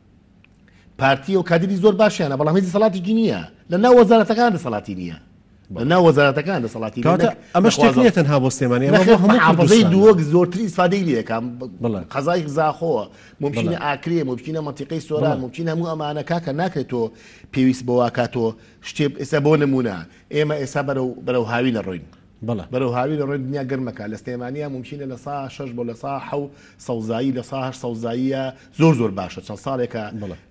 [SPEAKER 18] پارتی و کادری زۆر باشیانە بەڵام هیچ دەسەڵاتێکی نییە لە ناو وەزارەتەکان دەسەڵاتی نییە لە ناو وەزارەتەکان دەسەڵاتی
[SPEAKER 1] ئەمە شتێک نیە تەنها بۆ سلێمانی
[SPEAKER 18] حافظەی دووەک زۆرتری ئیسفادەی لێکام قەزای غزاخۆوە ممکنە ئاکرێ ممکنە منتیقەی سۆران ممکنە هەموو ئەمانە کاکە ناکرێتەوە پێویست بۆ واکاتۆ شتێ ئێستا بۆ نمونە ئێمە ئێستا بەرەو هاوی لە ڕۆین بەرەو هاوی لە ڕۆی دنیا گەرمەکە لە سلێمانیە ممکنە لە سا شەش بۆ لە سا حەو سەوزایی لە سا هەشت سەوزاییە زۆر زۆر باشە چەند ساڵێکە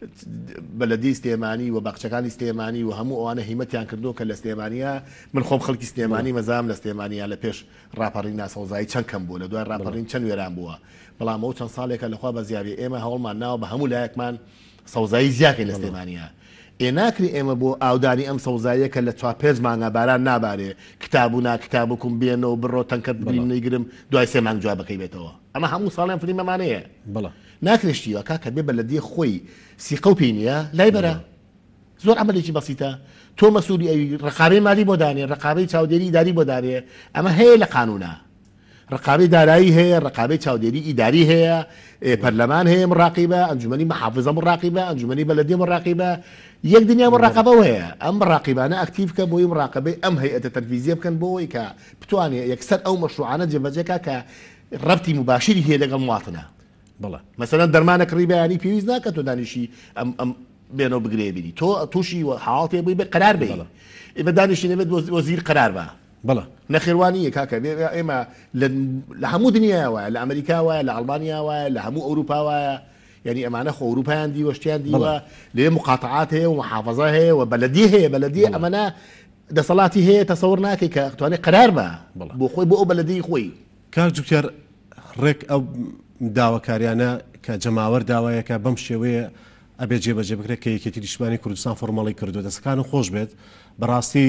[SPEAKER 18] بەلەدی سلێمانی و باخچەکانی سلێمانی و هەموو ئەوانە هیمەتیان کردو کە لە سلێمانیە من خۆم خەڵکی سلێمانی مەزام لە سلێمانیا لە پێش ڕاپەڕین ناسەوزایی چەند کەم بوو لە دوای ڕاپەڕین چەند وێران بووە بەڵام ئەو چەند ساڵێکە لەخوا بە زیاوی ئێمە هەوڵمان ناوە بە هەموو لایەکمان سەوزایی زیاکەی لە سلێمانیا ئێ ناکری ئێمە بۆ ئاودانی ئەم سەوزاییە کە لە چوار پێنج مانگە باران نابارێ کتاب و ناکتابکم بێنەوە بڕۆ تەنکەت بین نەیگرم دوای سێ مانگ جوابەکەی بێتەوە ئەمە هەموو ساڵیان فلیمەمانەیە
[SPEAKER 1] بڵە
[SPEAKER 18] ناکرێشتیوە کاکە بێ بە لەدی خۆی سیقە و پێینە لای بەرە زۆر عملێکی بەسیتە تۆ مەسوولی ئەوی ڕقابەی مالی بۆ دانێ ڕقابەی چاودێری ئیداری بۆ دارێ ئەمە هەیە لە قانونە ڕقابەی دارایی هەیە ڕقابەی چاودێری ئیداری هەیە پەرلەمان هەیە مڕاقیبە ئەنجومەنی مەحافظە مڕاقیبە ئەنجومەنی بەلەدی مڕاقیبە یەک دنیا مڕاقبە هەیە ئەم ڕاقیبانە ئەکتیڤکە بۆی مڕاقبەی ئەم هەیئەتە تەلڤیزیە بکەن بۆەوەی کە بتوانێت یەکسەر ئەو مەشروعانە جێبەجێکە کە ڕەبتی مباشری هەیە لەگەڵ مواتنە
[SPEAKER 1] بڵێ
[SPEAKER 18] مەسەلەن دەرمانە کڕی بەیانی پێویست ناکە تۆ دانیشی ئەم ئەم بێنەوە بگرێ بینی تۆ تووشی حاڵاتێ بووی بێ قەرار بێ ئێمە دانیشی نەبێت وەزیر قەرار بە
[SPEAKER 1] بڵە
[SPEAKER 18] نەخێوانیە کاکە ئێمە لە هەموو دنیا وایە لە ئەمریکا وایە لە ئەڵبانیا وایە لە هەموو ئەوروپا وایە یعنی ئەمانە خۆ ئەوروپایان دی وەشتیان دیوە لێ مقاتعات هەیە و محافظە هەیە و بەلەدی هەیە بەلەدی ئەمەە دەسەڵاتی هەیە تەسەور ناکەی کە توانێت قەرار بە بۆ خۆی بۆ ئەو بەلەدی خۆی
[SPEAKER 1] کاک جوکتار ڕێک ئەو داواکاریانە کە جەماوەر داوایەکە بەم شێوەیە ئەبێ جێبەجێ بکرێت کە یەکێتی نیشتیمانی کوردستان فۆرمەڵی کردو دەستەکان خۆش بێت بەڕاستی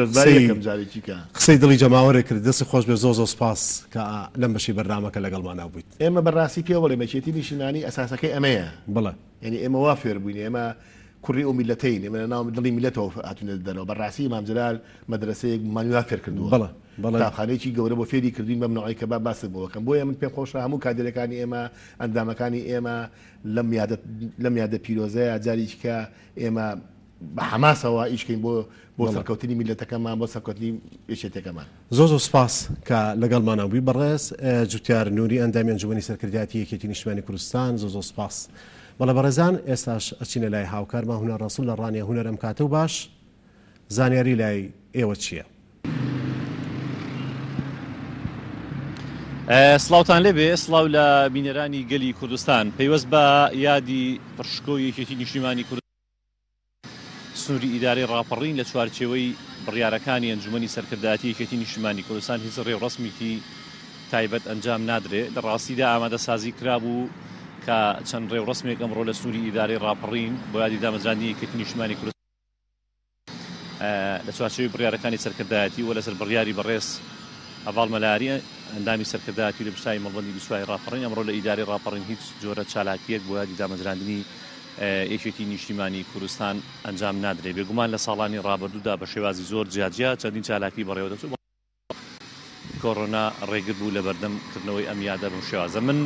[SPEAKER 1] قسەی دڵی جەماوەرە کرد دەستی خۆش بێ زۆ زۆ سپاس کە لەم بەشی بەرنامەکە لەگەڵمان نابوویت
[SPEAKER 18] ئێمە بەڕاستی پێوەڵێ بەچێتی نیشتیمانی ئەساسەکەی ئەمەیە
[SPEAKER 1] بڵێ
[SPEAKER 18] یعنی ئێمە وا فێر بووین ئێمە کوڕی ئەو میلەتەین ئێمە ناو دڵی میلەتەوە هاتوونە دەرەوە بەڕاستی مام جەلال مەدرسەیەک مانیوا فێر کردووە
[SPEAKER 1] بڵێ
[SPEAKER 18] قوتابخانەیەکی گەورە بۆ فێری کردوین بەم نەوەی کە با باس بووەکەم بۆیە من پێم خۆشە هەموو کادرەکانی ئێمە ئەندامەکانی ئێمە لەم یادە پیرۆزەیە جاریش کە ئێمە بە حەماسەوە ئیشکەین بۆ بۆ سەرکەوتنی میلەتەکەمان بۆ سەرکەوتنی یەکێتەکەمان
[SPEAKER 1] زۆر زۆر سپاس کە لەگەڵمانە بووی بەڕێز جوتیار نووری ئەندامی ئەنجومەنی سەرکردایەتی یەکێتی نیشتیمانی کوردستان زۆر زۆر سپاس بەڵێ بەڕێزان ئێستاش ئەچینە لای هاوکارمان هونەر ڕەسوول لە ڕانیە هونەر ئەم کاتە و باش زانیاری لای ئێوە چییە؟
[SPEAKER 14] سڵاوتان لێبێ سڵاو لە بینەرانی گەلی کوردستان پەیوەست بە یادی پڕشکۆی یەکێتی نیشتیمانی کوردستان سنووری ئیدارەی ڕاپەڕین لە چوارچێوەی بڕیارەکانی ئەنجومەنی سەرکردایەتی یەکێتی نیشتیمانی کوردستان هیچ ڕێوڕەسمێکی تایبەت ئەنجام نادرێ لە ڕاستیدا ئامادەسازی کرابوو کە چەند ڕێوڕەسمێک ئەمڕۆ لە سنووری ئیدارەی ڕاپەڕین بۆ یادی دامەزراندنی یەکێتی نیشتیمانی کوردستان لە چوارچێوەی بڕیارەکانی سەرکردایەتی و لەسەر بڕیاری بەڕێز ئەڤاڵ مەلاریە ئەندامی سەرکردایەتی لە بشای مەڵبەندی بیستوای ڕاپەڕین ئەمڕۆ لە ئیدارەی ڕاپەڕین هیچ جۆرە چالاکیەک بۆ یادی دامەزراندنی یەکێتی نیشتیمانی کوردستان ئەنجام نادرێ بێگومان لە ساڵانی ڕابردوودا بە شێوازی زۆر جیاجیا چەندین چالاکی بەڕێوە دەچوو کۆڕۆنا ڕێگر بوو لە بەردەمکردنەوەی ئەم یادە بەم شێوازە من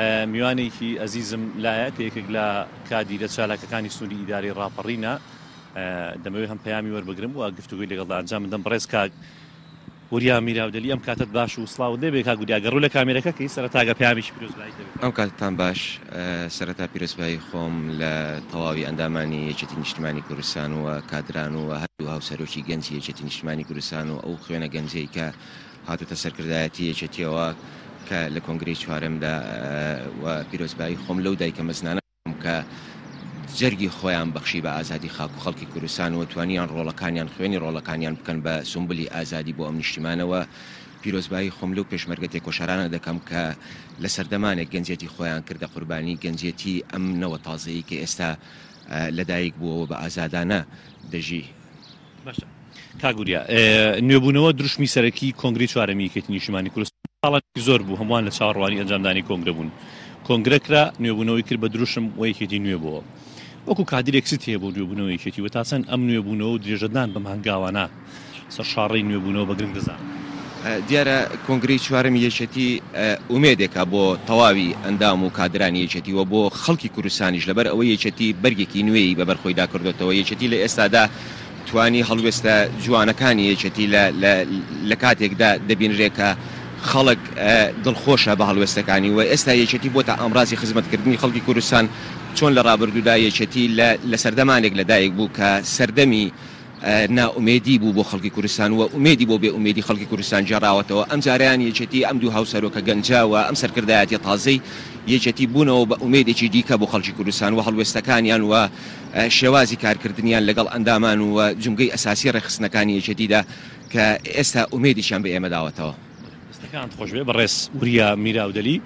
[SPEAKER 14] میوانێکی ئەزیزم لایە کە یەکێک لە کادی لە چالاکەکانی سنووری ئیدارەی ڕاپەڕینە
[SPEAKER 2] دەمەوێت هەم پەیامی وەربگرم و گفتوگوی لەگەڵدا ئەنجام بدەم بەڕێز کاک وریا میراودەلی ئەم کاتت باش و سڵاو دەبێت کاک وریا گەڕوو لە کامێرەکە کەی سەرەتاگە پەیامیش پیرۆزبایی دەبێت.
[SPEAKER 22] ئەم کاتتان باش سەرەتا پیرۆزبایی خۆم لە تەواوی ئەندامانی یەکێتی نیشتیمانی کوردستان و کادران و هەردوو هاوسەرۆکی گەنجی یەکێتی نیشتیمانی کوردستان و ئەو خوێنە گەنجەی کە هاتوتە سەرکردایەتی یەکێتیەوە کە لە کۆنگرەی چوارەمدا و پیرۆزبایی خۆم لەو دایکە مەزنانە کە جەرگی خۆیان بەخشی بە ئازادی خاک و خەڵکی کوردستان و توانیان ڕۆڵەکانیان خوێنی ڕۆڵەکانیان بکەن بە سومبلی ئازادی بۆ ئەم نیشتیمانەوە. پیرۆزبایی خۆم لەو پێشمەرگە تێکۆشارانە دەکەم کە لە سەردەمانێک گەنجێتی خۆیان کردە قوربانی گەنجێتی ئەم نەوە تازەیی کە ئێستا لەدایک بووەوە بە ئازادانە دەژی.
[SPEAKER 2] باشە کاگوریا نوێبوونەوە دروشمی سەرەکی کۆنگری چوارەمی یەکێتی نیشتیمانی کوردستان ساڵێکی زۆر بوو هەمووان لە چاوەڕوانی ئەنجامدانی کۆنگرە بوون. کۆنگرەکرا نوێبوونەوەی کرد بە دروشم و یەکێتی نوێ بووە. وەکو کادرێکست هەیە بۆ نوێبوونەوە یەکێتی و تاچەند ئەم نوێبوونەوە و درێژەدان بەم هەنگاوانە سەر شاڕەی نوێبوونەوە بە گرنگ دەزان.
[SPEAKER 22] دیارە کۆنگری چوارەمی یەکێتی ئومێدێکە بۆ تەواوی ئەندام و کادرانی یەکێتیوە بۆ خەڵکی کوردستانیش لەبەر ئەوەی یەکێتی بەرگێکی نوێی بەبەرخۆیدا کردوێتەوە. یەکێتی لە ئێستادا توانی هەڵوێستە جوانەکانی یەکێتی لە کاتێکدا دەبینرێکە خەڵک دڵخۆشە بە هەڵوێستەکانی و ئێستا یەکێتی بۆتە ئامڕازی خزمەتکردنی خەڵکی کوردستان چۆن لە ڕابردوودا یەکێتی لە سەردەمانێک لەدایک بوو کە سەردەمی ناومێدی بوو بۆ خەڵکی کوردستان و ئومێدی بۆ بێ ئومێدی خەڵکی کوردستان جێڕاوەتەوە. ئەم جاریان یەکێتی ئەم دوو هاوسەرۆکە گەنجاوە ئەم سەرکردایەتی تازەی یەکێتی بوونەوە بە ئومێدێکی دیکە بۆ خەڵکی کوردستان و هەڵوێستەکانیان و شێوازی کارکردنیان لەگەڵ ئەندامان و جمگەی ئەساسی ڕێخستنەکانی یەکێتیدا کە ئێستا ئومێدیشیان بە ئێمە داوەتەوە.
[SPEAKER 2] ئێستەکان خۆش بێ بەڕێز وریا میراودەلی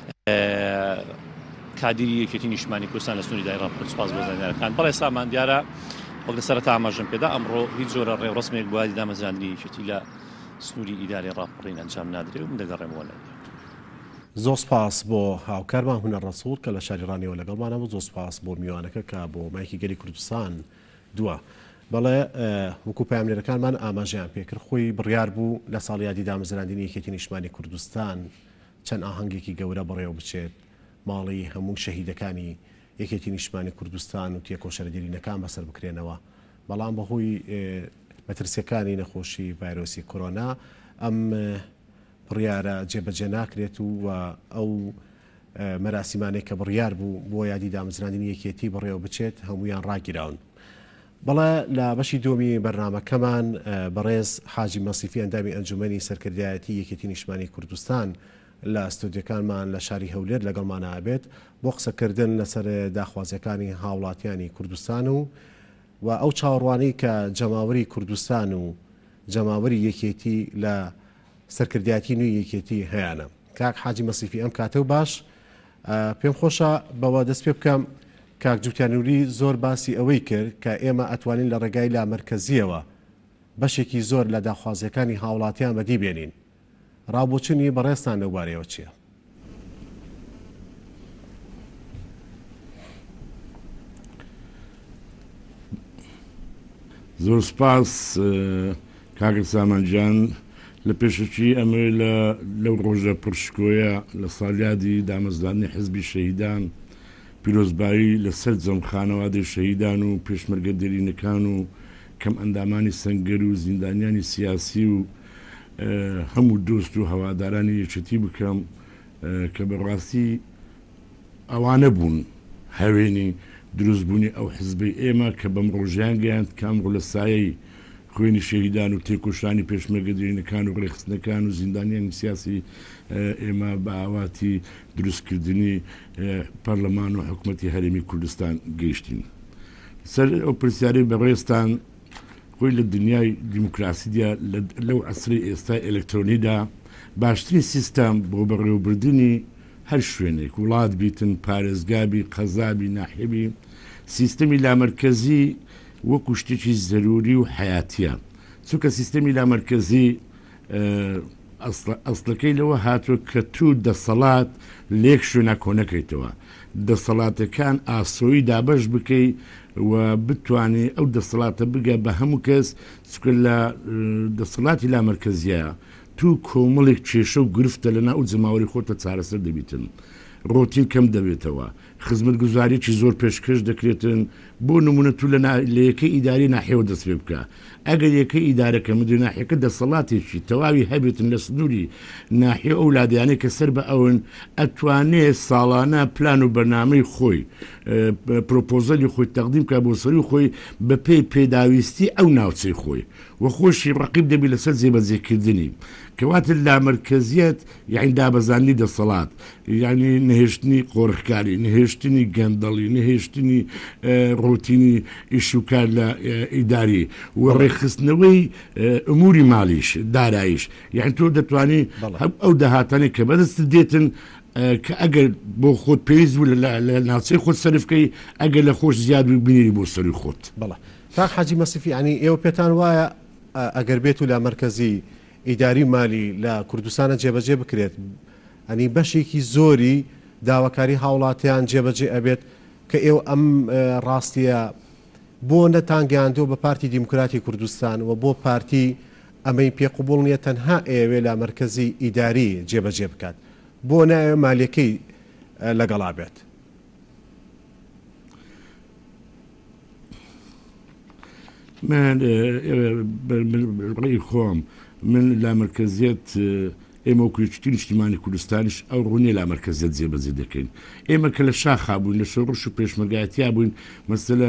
[SPEAKER 2] کادری یەکێتی نیشتیمانی کوردستان لە سنووری دایڕا سوپاس بۆ زانیارەکان. بەڵێ سامان دیارە وەک لە سەرەتا ئاماژەم پێدا ئەمڕۆ هیچ جۆرە ڕێوڕسمێک بواری دامەزراندنی یەکێتی لە سنووری ئیداری ڕاپەڕین ئەنجام نادرێت و من دەگەڕێمەوە لای.
[SPEAKER 1] زۆر سپاس بۆ هاوکارمان هونەر ڕەسوول کە لە شاریڕانیەوە لەگەڵمانە بوو. زۆر سپاس بۆ میوانەکە کە بۆ مایکی گەلی کوردستان دووە. بەڵێ وەکو پاملێرەکانمان ئاماژیان پێکرد خۆی بڕیار بوو لە ساڵیادی دامەزراندنی یەکێتی نیشتیمانی کوردستان چەند ئاهەنگێکی گەورە بەڕێوە بچێت ماڵی هەموو شەهیدەکانی یەکێتی نیشتیمانی کوردستان و تێکۆشەرە دیرینەکان بەسەر بکرێنەوە. بەڵام بەهۆی مەترسیەکانی نەخۆشی ڤایرۆسی کۆرۆنا ئەم بڕیارە جێبەجێ ناکرێت و ئەو مەراسیمانێک کە بڕیار بوو بۆ یادی دامەزراندنی یەکێتی بڕێوە بچێت هەمویان ڕاگیراون. بەڵێ لە بەشی دومی بەرنامەکەمان بەڕێز حاجی مەسیفی ئەندامی ئەنجومەنی سەرکردایەتی یەکێتی نیشتیمانی کوردستان لە ئستودیۆکانمان لە شاری هەولێر لەگەڵمانە ئابێت بۆ قسەکردن لەسەر داخوازیەکانی هاوڵاتیانی کوردستان و و ئەو چاوەڕوانەی کە جەماوەری کوردستان و جەماوەری یەکێتی لە سەرکردایەتی نوێی یەکێتی هەیەە. کاک حاجی مەسیفی ئەم کاتە و باش پێم خۆشە بەوە دەست پێ بکەم کاک جوتیانوری زۆر باسی ئەوەی کرد کە ئێمە ئەتوانین لە ڕێگای لا مرکزیەوە بەشێکی زۆر لە داخوازیەکانی هاوڵاتیان بەدی بێنین. ڕابوچنی بەڕێستان لەوبارەیەوە چییە؟
[SPEAKER 23] زۆر سپاس کاکە سامانجان لە پێشەکی ئەمە لەو ڕۆژە پرشکۆیە لە ساڵیادی دامەزراندنی حزبی شەهیدان پیرۆزبایی لەسەر جەمخانەوادەی شەهیدان و پێشمەرگە دێرینەکان و کەم ئەندامانی سەنگەر و زیندانیانی سیاسی و هەموو دۆست و هەوادارانی یەکێتی بکەم کە بەڕاستی ئەوانە بوون هەوێنی دروستبوونی ئەو حزبی ئێمە کە بەم ڕۆژیان گەیاند کامڕۆ لە سایەی خوێنی شەهیدان و تێکۆشانی پێشمەرگە دێرینەکان و ڕێخستنەکان و زیندانیانی سیاسی ئێمە بە ئاواتی دروستکردنی پەرلەمان و حکوومەتی هەرێمی کوردستان گەیشتین. سەر ئەو پرسیارەی بەڕێستان خۆی لە دنیای دیموکراسیدا لەو عەسری ئێستای ئەلکترۆنیدا باشترین سیستەم بۆ بەڕێوەبردننی هەر شوێنێک وڵات بیتن پارێزگابی قەزابی ناحێبی سیستەمی لامەرکەزی وەکو شتێکی زەروری و حیاتیە. چونکە سیستەمی لامەرکەزی ئەسڵەکەی لەوە هاتووە کە تو دەسەڵات لێک شوێنە کۆنەکەیتەوە دەسەڵاتەکان ئاسۆیی دابەش بکەی و بتوانێ ئەو دەسەڵاتە بگە بە هەموو کەس چکە لە دەسەڵاتی لامەرکەزیە تو کۆمەڵێک کێشە و گرفتە لەنا ئەو جەماوەری خۆتە چارەسەر دەبیتن ڕۆتین کەم دەبێتەوە خزمەت گوزارێکی زۆر پێشکەش دەکرێتن بۆ نمونە تو لە یەکەی ئیداری ناحێوە دەست پێ بکە ئەگەر یەکەی ئیدارەکە مدیر ناحیەکە دەسەڵاتێکی تەواوی هەبێتن لە سنووری ناحیە ئەو لادیانەی کە سەر بە ئەون ئەتوانێت ساڵانە پلان و بەرنامەی خۆی پرۆپۆزەلی خۆی تەقدیم کە بۆ سەری خۆی بە پێی پێداویستی ئەو ناوچەی خۆی و خۆشی ڕقیب دەبی لەسەر جێبەجێکردنی کەواتە لا مرکزیت یعنی دابەزانی دەسەڵات یعنی نهێشتنی قۆڕخکاری نهێشتنی گەندەڵی نهێشتنی ڕۆتینی ئیشوکار لە ئیداری و ڕێخستنەوەی ئەموری مالیش دارایش یعنی تۆ دەتوانانی ئەو داهاتانی کە بەدەست دێتن کە ئەگەر بۆ خۆت پێویست بوو لە ناوچەی خۆت سەرفکەی ئەگەر لە خۆش زیاد و بینێری بۆ سەری خۆت
[SPEAKER 1] بەڵێ تا حاجی مەسیفی ینی ئێوە پێتان وایە ئەگەر بێت و لە مرکزی ئیداری مالی لە کوردستانە جێبەجێ بکرێت ئەنی بەشێکی زۆری داواکاری هاوڵاتیان جێبەجێ ئەبێت کە ئێوە ئەم ڕاستیە بۆ نەتانگەیاندۆ بە پارتی دیموکراتی کوردستان و بۆ پارتی ئەمەی پێقوبوڵ نیە تەنها ئێوێ لە مرکزی ئیداری جێبەجێ بکات بۆ نایە مالیەکەی لەگەڵا بێت
[SPEAKER 23] من ڕێی خۆم من لا مرکزیت ئێمە وکوچتین نیشتیمانی کوردستانیش ئەو ڕوونی لا مرکزیت جێبەجێ دەکەین ئێمە کە لە شاخا بووین لە شەڕش و پێشمەرگایەتیا بووین مەسەلە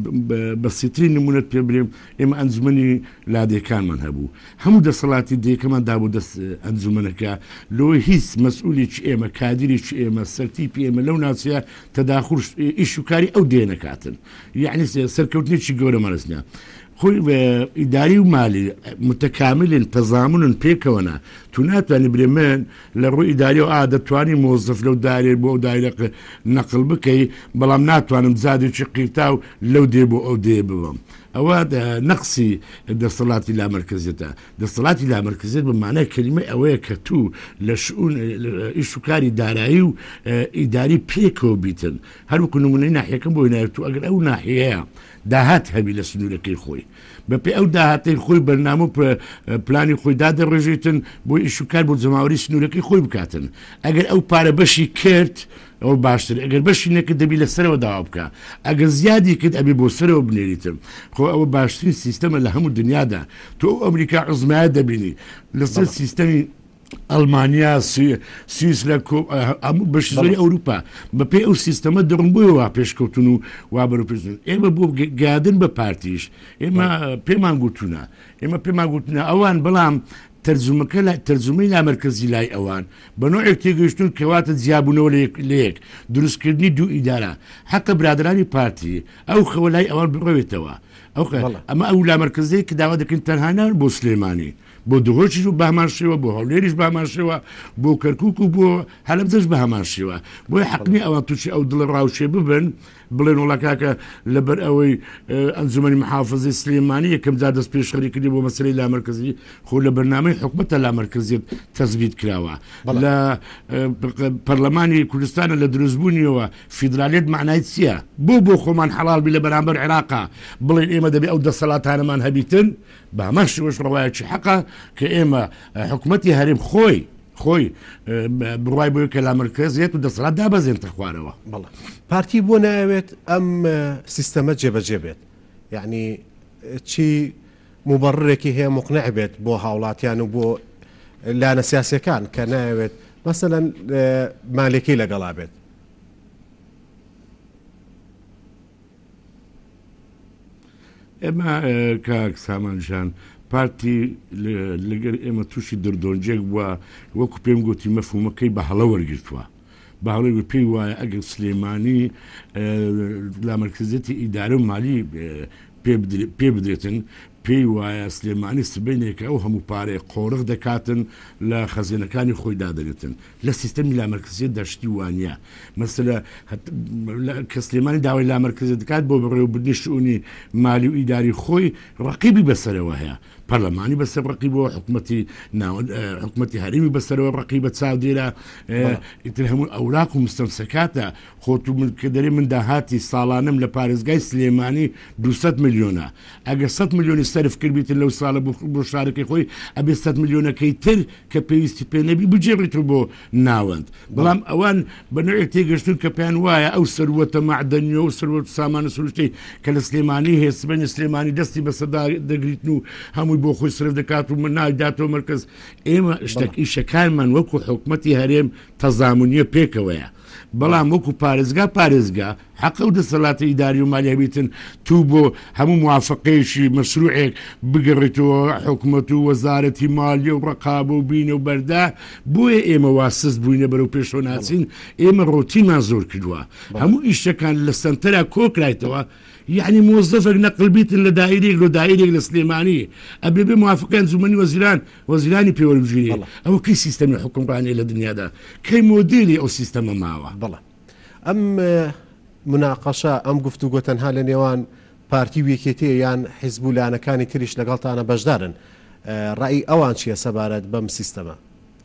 [SPEAKER 23] بەسیترین نمونەت پێ برێم ئێمە ئەنجومەنی لادێکانمان هەبوو هەموو دەسەڵاتی دێکەمان دابوو دەست ئەنجومەنەکە لۆی هیچ مەسئولیی ئێمە کادریی ئێمە سەرتیپی ئێمە لەو ناوچەیە تەداخور ئیشوکاری ئەو دێنەکاتن یعنی سەرکەوتنێکی گەورە مەرزنە خۆی ئیداری و مالی متەکاملن تەزامنن پێکەوەنا تو ناتوانانی برێمن لە ڕووی ئیداری و ئا دەتوانی مۆزف لەو دارێ بۆ دایرە نەقل بکەی بەڵام ناتوانم زادێکی قیرتا و لەو دێ بۆ ئەو دێ ببم ئەوە نەقسی دەسەڵاتی لا مرکزیەتە دەسەڵاتی لا مرکزیت بمانای کلمە ئەوەیە کە تو لە شعون ئیشوکاری دارایی و ئیداری پێکەوە بیتن هەروەکو نمونەی ناحیەکەم بۆی نایێت تو ئەگەر ئەو ناحیەیە داهات هەبی لە سنوورەکەی خۆی بەپێ ئەو داهاتەی خۆی بەرنامە پلانی خۆی دادەڕێژێتن بۆ ئیشوکار بۆ جەماوەری سنوورەکەی خۆی بکاتن ئەگەر ئەو پارە بەشی کرد ئەو باشتر ئەگەر بەشی نەکرد دەبی لەسەرەوە داوا بکە ئەگەر زیادی کرد ئەبێ بۆ سەرەوە بنێریتم خۆ ئەوە باشترین سیستەمە لە هەموو دنیادا تۆ ئەو ئەمریکا عوزمایە دەبینی لەسەر سیستەمی ئەلمانیا سویس لە هەموو بەش زۆری ئەوروپا بەپێ ئەو سیستەمە دەڕنبوویەوە پێشکەوتن و وا بەرەپێشن ئێمە بۆ گادن بە پارتیش ئێمە پێمان گوتونە ئێمە پێمان گوتنە ئەوان بەڵام تەرجمەکە تەرجمەی نامەرکزی لای ئەوان بە نوعێک تێگەیشتون کەواتە جیابوونەوە لە یەک دروستکردنی دوو ئیدارە حەقە برادرانی پارتی ئەو خەوە لای ئەوان بڕەوێتەوە ئەو ئەمە ئەو لامەرکزەیە کە داوا دەکەن تەنهانە بۆ سلێمانی بۆ دهۆچیش و بە هەمان شێوە بۆ هەولێریش بە هەمان شێوە بۆ کەرکووک و بۆ هەلەبجەش بە هەمان شێوە بۆی حەقنی ئەوە تووشی ئەو دڵ ڕاوشێ ببن بڵێن وڵاکاکە لەبەر ئەوەی ئەنجومەنی محافظی سلێمانی یەکەم جار دەست پێشخەری کردی بۆ مەسەلەی لامەرکزی خۆ لە بەرنامەی حکومەتە لامەرکزیت تەزبیت کراوە لە پەرلەمانی کوردستانە لە دروستبوونیەوە فیدرالیت معنای چییە بۆ بۆ خۆمان حەڵال بی لە بەرامبەر عێراقا بڵێن ئێمە دەبێ ئەو دەسەڵاتانەمان هەبیتن بە هەمان شێوەش ڕەوایەکی حەقە کە ئێمە حکومەتی هەرێم خۆی خۆی بڕای بۆی کە لا مرکزیت و دەسەڵات دابەزێنتە خوارەوە
[SPEAKER 1] بەڵێ پارتی بۆ ناوێت ئەم سیستەمە جێبەجێ بێت یعنی چی مبڕێکی هەیە مقنع بێت بۆ هاوڵاتیان و بۆ لانە سیاسەکان کە ناوێت مەسەلەن مالێکی لەگەڵا بێت
[SPEAKER 23] ئێمە کاک سامانجان پارتی لەگەر ئێمە تووشی دردۆنجێک بووە وەکو پێم گوتی مەفهومەکەی بە هەڵە وەرگرتووە بە هەڵی پێی وایە ئەگەر سلێمانی لامەرکزێتی ئیدارە و مالی پێ بدرێتن پێی وایە سلێمانی سبینێکە ئەو هەموو پارەی قۆڕق دەکاتن لە خەزینەکانی خۆی دادەنێتن لە سیستەمی لامەرکزیت دەشتی وانە مەسەلە کە سلێمانی داوای لامەرکزیت دەکات بۆ بەڕێوەبردنی شئونی مالی و ئیداری خۆی ڕەقیبی بەسەرەوە هەیە پەرلەمانی بەسەر ڕقیبەوە حکومەتی حکومەتی هەرێمی بەسەرەوە ڕقیبە چاودێرە ئیتر هەموو ئەوراق و مستەمسەکاتە خۆت کە دەرێ من داهاتی ساڵانم لە پارێزگای سلێمانی دووسەد ملیۆنە ئەگە سەد ملیۆنی سەرف کردبیتن لەو ساڵە بۆ شارەکەی خۆی ئەبێ سەد میلیۆنەکەی تر کە پێویستی پێ نەبی بجێڕیتەوە بۆ ناوەند بەڵام ئەوان بەنوێ تێگەشتون کە پێیان وایە ئەو سەروەتە مەعدەنیە و سەروەت سامانە سروشتەی کە لە سلێمانی هەیە سبەنی سلێمانی دەستی بەسەدا دەگریتن و هەمووی بۆ خۆی سرف دەکات و من ناویداتەوە مرکز ئێمە شتێک ئیشەکانمان وەکو حکومەتی هەرێم تەزامونیە پێکەوەیە بەڵام وەکو پارێزگا پارێزگا حەقە و دەسەڵاتە ئیداری و مالیەبیتن تو بۆ هەموو موافقەیەشی مەشروعێک بگەڕێتەوە حکومەت و وەزارەتی مالیە و ڕقابە و بینە و بەردا بۆیە ئێمە واسز بووینە بەرەو پێشۆ ناچین ئێمە ڕۆتیمان زۆر کردووە هەموو ئیشەکان لە سنتەرا کۆکرایتەوە یعنی مۆزەفێک نەقلبیتن لە دایرێک لە دایرێک لە سلێمانی ئەبێ بێ موافقەن زمانی وەزیران وەزیرانی پێوەربژێری ئەوە کەی سیستەمی حکومڕانی لە دنیادا کەی مۆدیلی ئەو سیستەمە ماوە
[SPEAKER 1] بەڵێ ئەم مناقەشە ئەم گفتوگۆ تەنها لە نێوان پارتی و یەکێتی یان حیزب و لایەنەکانی تریش لەگەڵتانە بەشدارن ڕای ئەوان چییە سەبارەت بەم سیستەمە؟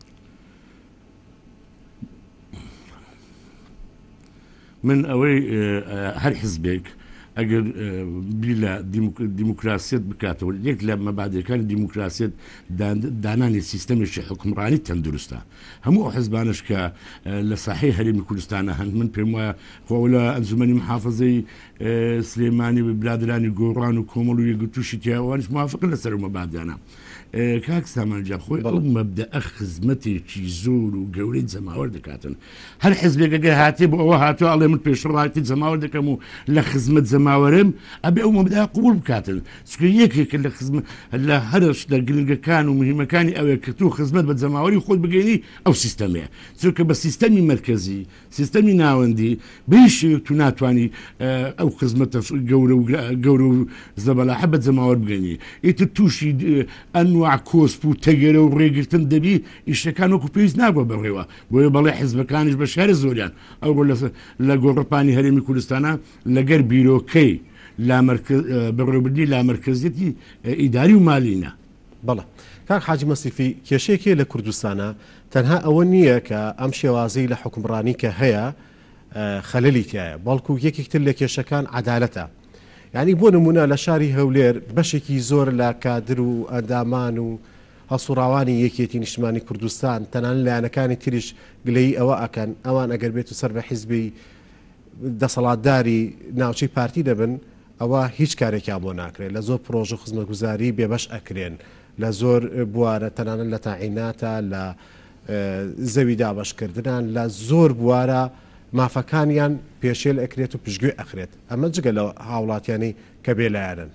[SPEAKER 23] من ئەوەی هەر حیزبێک ئەگەر بیلە دیموکراسیت بکاتەوە یەک لە مەبادەکانی دیموکراسیت دانانی سیستەمێکی حکومڕانی تەندروستە هەموو ئەو حیزبانش کە لە ساحەی هەرێمی کوردستانە هەند من پێم وایە خۆ لە ئەنجومەنی محافەزەی سلێمانی و برادرانی گۆڕان و کۆمەڵ و یەکگرتووشی تیاوانش موافقن لەسەر مەبادانە کاک سامانجا خۆی ئەو مەبدەئە خزمەتێکی زۆر و گەورەی جەماوەر دەکاتن هەر حیزبێکەگە هاتێ بۆ ئەوە هاتووە ئەڵێ من پێشڕاتی جەماوەر دەکەم و لە خزمەت جەماوەرم ئەبێ ئەو مەبدەئە قبول بکاتن چکە یەکێکە لە خزمەت لە هەرش لە گرنگەکان و مهمەکانی ئەوەیە کە تو خزمەت بە جەماوەری خۆت بگەینی ئەو سیستەمەیە چونکە بە سیستەمی مرکزی سیستەمی ناوەندی بەیشێک تو ناتوانانی ئەو خزمەتە گەورە و زەبەلاحە بە جەماوەر بگەینی ئیتر تووشی ئەنواع کۆسپ و تەگەرە و ڕێگرتن دەبی ئیشەکان وەکو پێویست نابووە بەڕێوە بۆیە بەڵێ حیزبەکانیش بە شارە زۆریان ئەو لە گۆڕپانی هەرێمی کوردستانە لەگەر بیرۆکەی بەڕێوەبردنی لامەرکزیەتی ئیداری و مالینە
[SPEAKER 1] بەڵێ کاک حاجی مەسیفی کێشەیەکی لە کوردستانە تەنها ئەوە نییە کە ئەم شێوازەی لە حکومڕانی کە هەیە خەلەلی تایە بەڵکو یەکێکتر لە کێشەکان عەدالەتە یعنی بۆ نمونە لە شاری هەولێر بەشێکی زۆر لە کادر و ئەندامان و هەسوڕاوانی یەکێتی نیشتیمانی کوردستان تەنانەت لایەنەکانی تریش گلەیی ئەوە ئەکەن ئەوان ئەگەر بێت و سەر بە حیزبی دەسەڵاتداری ناوچەی پارتی دەبن ئەوە هیچ کارێکیان بۆ ناکرێت لە زۆر پرۆژە و خزمەتگوزاری بێبەش ئەکرێن لە زۆر بوارە تەنانەت لە تاعیناتە لە زەوی دابەشکردنان لە زۆر بوارە مافەکانیان پێشێل ئەکرێت و پشتگوێ ئەخرێت ئەمە جگە لە هاوڵاتیانی کە بێلایەنن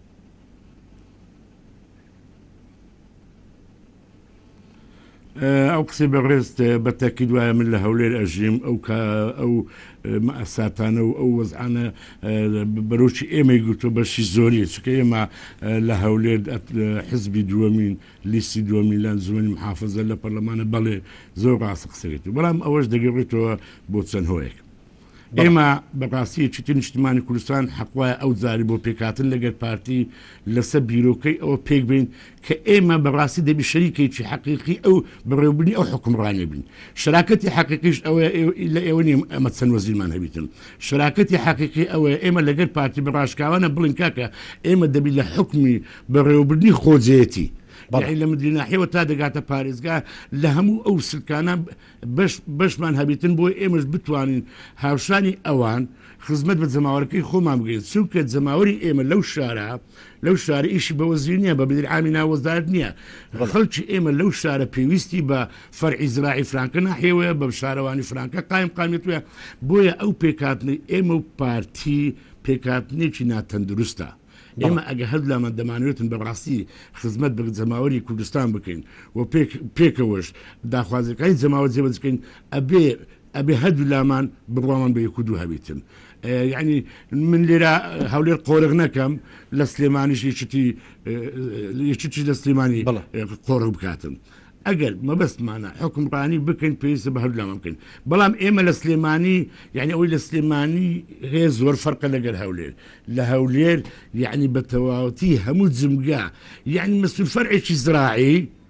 [SPEAKER 23] ئەو قسەی بەڕێست بە تاکید وایە من لە هەولێر ئەژیم ئەو ئەو مەئەساتانە و ئەو وەزعانە بەرۆکی ئێمەی گوتووە بەشی زۆریە چکە ئێمە لە هەولێر حیزبی دووەمین لیستی دووەمین لە ئەنجومەنی محافەزە لە پەرلەمانە بەڵێ زۆر ڕاستە قسەکەیت بەڵام ئەوەش دەگەڕێتەوە بۆ چەند هۆیەک ئێمە بەڕاستیەکی تر نیشتیمانی کوردستان حەقوایە ئەو جاری بۆ پێکاتن لەگەر پارتی لەسەر بیرۆکەی ئەوە پێک بین کە ئێمە بەڕاستی دەبی شەریکێکی حەقیقی ئەو بەڕێوەبردنی ئەو حکومڕانێ بین شراکەتی حەقیقیش ئەوە لە ئێوە نیم ئەمە چەند وەزیرمان هەبیتن شراکەتی حەقیقی ئەوە ئێمە لەگەر پارتی بەڕاشکاوانە بڵین کاکە ئێمە دەبی لە حکمی بەڕێوەبردنی خۆجێتی لە مدلی ناحیەوە تا دەگاتە پارێزگا لە هەموو ئەو سلکانە بەشمان هەبیتن بۆی ئێمەش بتوانین هاوشانی ئەوان خزمەت بە جەماوەرەکەی خۆمان بگەین چونکە جەماوەری ئێمە لەو شارە لەو شارە ئیشی بە وەزیر نییە بە بدرعامی ناوەزارت نییە خەڵکی ئێمە لەو شارە پێویستی بە فەرعی زراعی فرانکە ناحێوەیە بە شارەوانی فرانکە قایم قامێتوە بۆیە ئەو پێکاتنی ئێمە و پارتی پێکاتنێکی ناتەندروستە ئێمە ئەگە هەر لامان دەمانوێتن بەڕاستی خزمەت بە جەماوەری کوردستان بکەین و پێکەوەش داخوازەکانی جەماوە جێبەجێ بکەین ئەبێ ئەبێ هەردوو لامان بڕوامان بە یەک و دوو هەبیتن یعنی من لێرە هەولێر قۆرغ نەکەم لە سلێمانیش یەکیی لە سلێمانی قۆرغ بکاتن ئەگەر مەبەستمانە حکومڕانی بکەین پێویستە بە هەردوو لامان بکەین بەڵام ئێمە لە سلێمانی یعنی ئەوەی لە سلێمانی هەیە زۆر فەرقە لەگەر هەولێر لە هەولێر یعنی بە تەواوەتی هەموو جمگا یعنی مەسئول فەرعێکی زراعی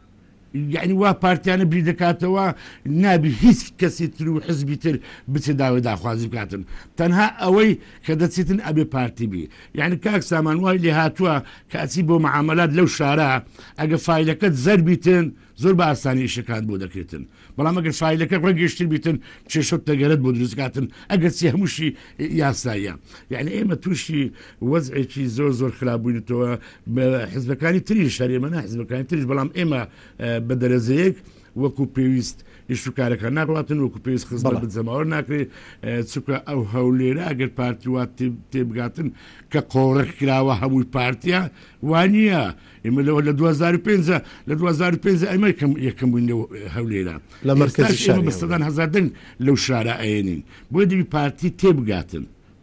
[SPEAKER 23] یعنی وا پارتیانە بری دەکاتەوە نابی هیچ کەسی تر و حزبی تر بچێ داوای داخوازی بکاتن تەنها ئەوەی کە دەچێتن ئەبێ پارتی بی یعنی کاک سامان وای لێ هاتووە کاچی بۆ معاملات لەو شارە ئەگە فایلەکەت زەربیتن زۆر بە ئاسانی ئیشەکان بۆ دەکرێتن بەڵام ئەگەر فایلەکە ڕەگەشتر بیتن چێشت دەگەرت بۆ دروستکاتن ئەگەر چی هەمووشی یاساییە یعنی ئێمە تووشی وەزعێکی زۆر زۆر خراپبووینەوە حزبەکانی تری شەرێمە نا حزبەکانی تریش بەڵام ئێمە بە دەرەزەیەک وەکو پێویست ئیشوکارەکە ناڕاتن وەکو پێویست خزمەت بجەماوە ناکرێت چکە ئەو هەولێرە ئەگەر پارتیوات تێبگاتن کە قۆڕک کراوە هەمووی پارتیا وانە ئێمە لەوە لە دو هەزار و پێنج لە دو هەزار و پێنج ئەمە یەکەم بووین هەولێرە
[SPEAKER 1] لە مەرکەزی
[SPEAKER 23] بە سەدان هەزار دەنگ لەو شارە ئەێنین بۆی دەبی پارتی تێبگاتن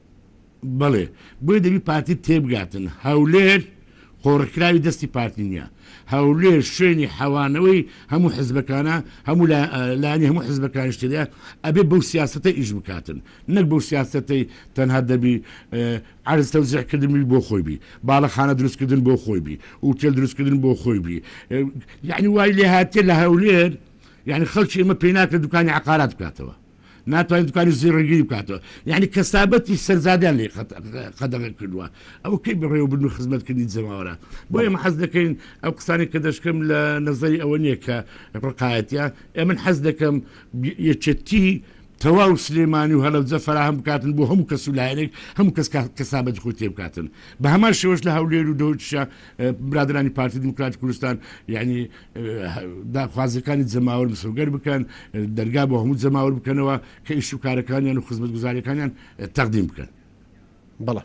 [SPEAKER 23] بەڵێ بۆی دەبی پارتی تێبگاتن هەولێر قۆڕکراوی دەستی پارتی نییە هەولێر شوێنی حەوانەوەی هەموو حزبەکانە هەموو لانی هەموو حزبەکان شتێدا ئەبێ بەو سیاسەتە ئیش بکاتن نەک بەو سیاسەتەی تەنها دەبی عرض تەوزیعکردنی بۆ خۆی بی باڵەخانە دروستکردن بۆ خۆی بی ئوتێل دروستکردن بۆ خۆی بی یعنی وای لێ هاتێ لە هەولێر یعنی خەڵکی ئێمە پێی ناکرێت دوکانی عقارات بکاتەوە ناتوانین دوکانی زیڕەگیری بکاتەوە یعنی کەسابەتی سەرزادیان لێ قەدەغ کردووە ئەو کەی بەڕێوەبردن و خزمەتکردنی جەماوەرە بۆ ئێمە حەز دەکەین ئەو قسانی کە دەشکەم لە نەزەری ئەوە نییە کە ڕقایەتە ئێمە حەز دەکەم یەکێتی تەواو سلێمانی و هەڵەوجە فراهم بکاتن بۆ هەموو کەس و لایەنێک هەموو کەس کەسابەتی خۆی تێ بکاتن بە هەمان شێوەش لە هەولێر و دەوتشە برادرانی پارتی دموکراتی کوردستان یعنی داخوازەکانی جەماوەر مسەوگەر بکەن دەرگا بۆ هەموو جەماوەر بکەنەوە کە ئیش و کارەکانیان و خزمەتگوزاریەکانیان تەقدیم بکەن
[SPEAKER 1] بەڵێ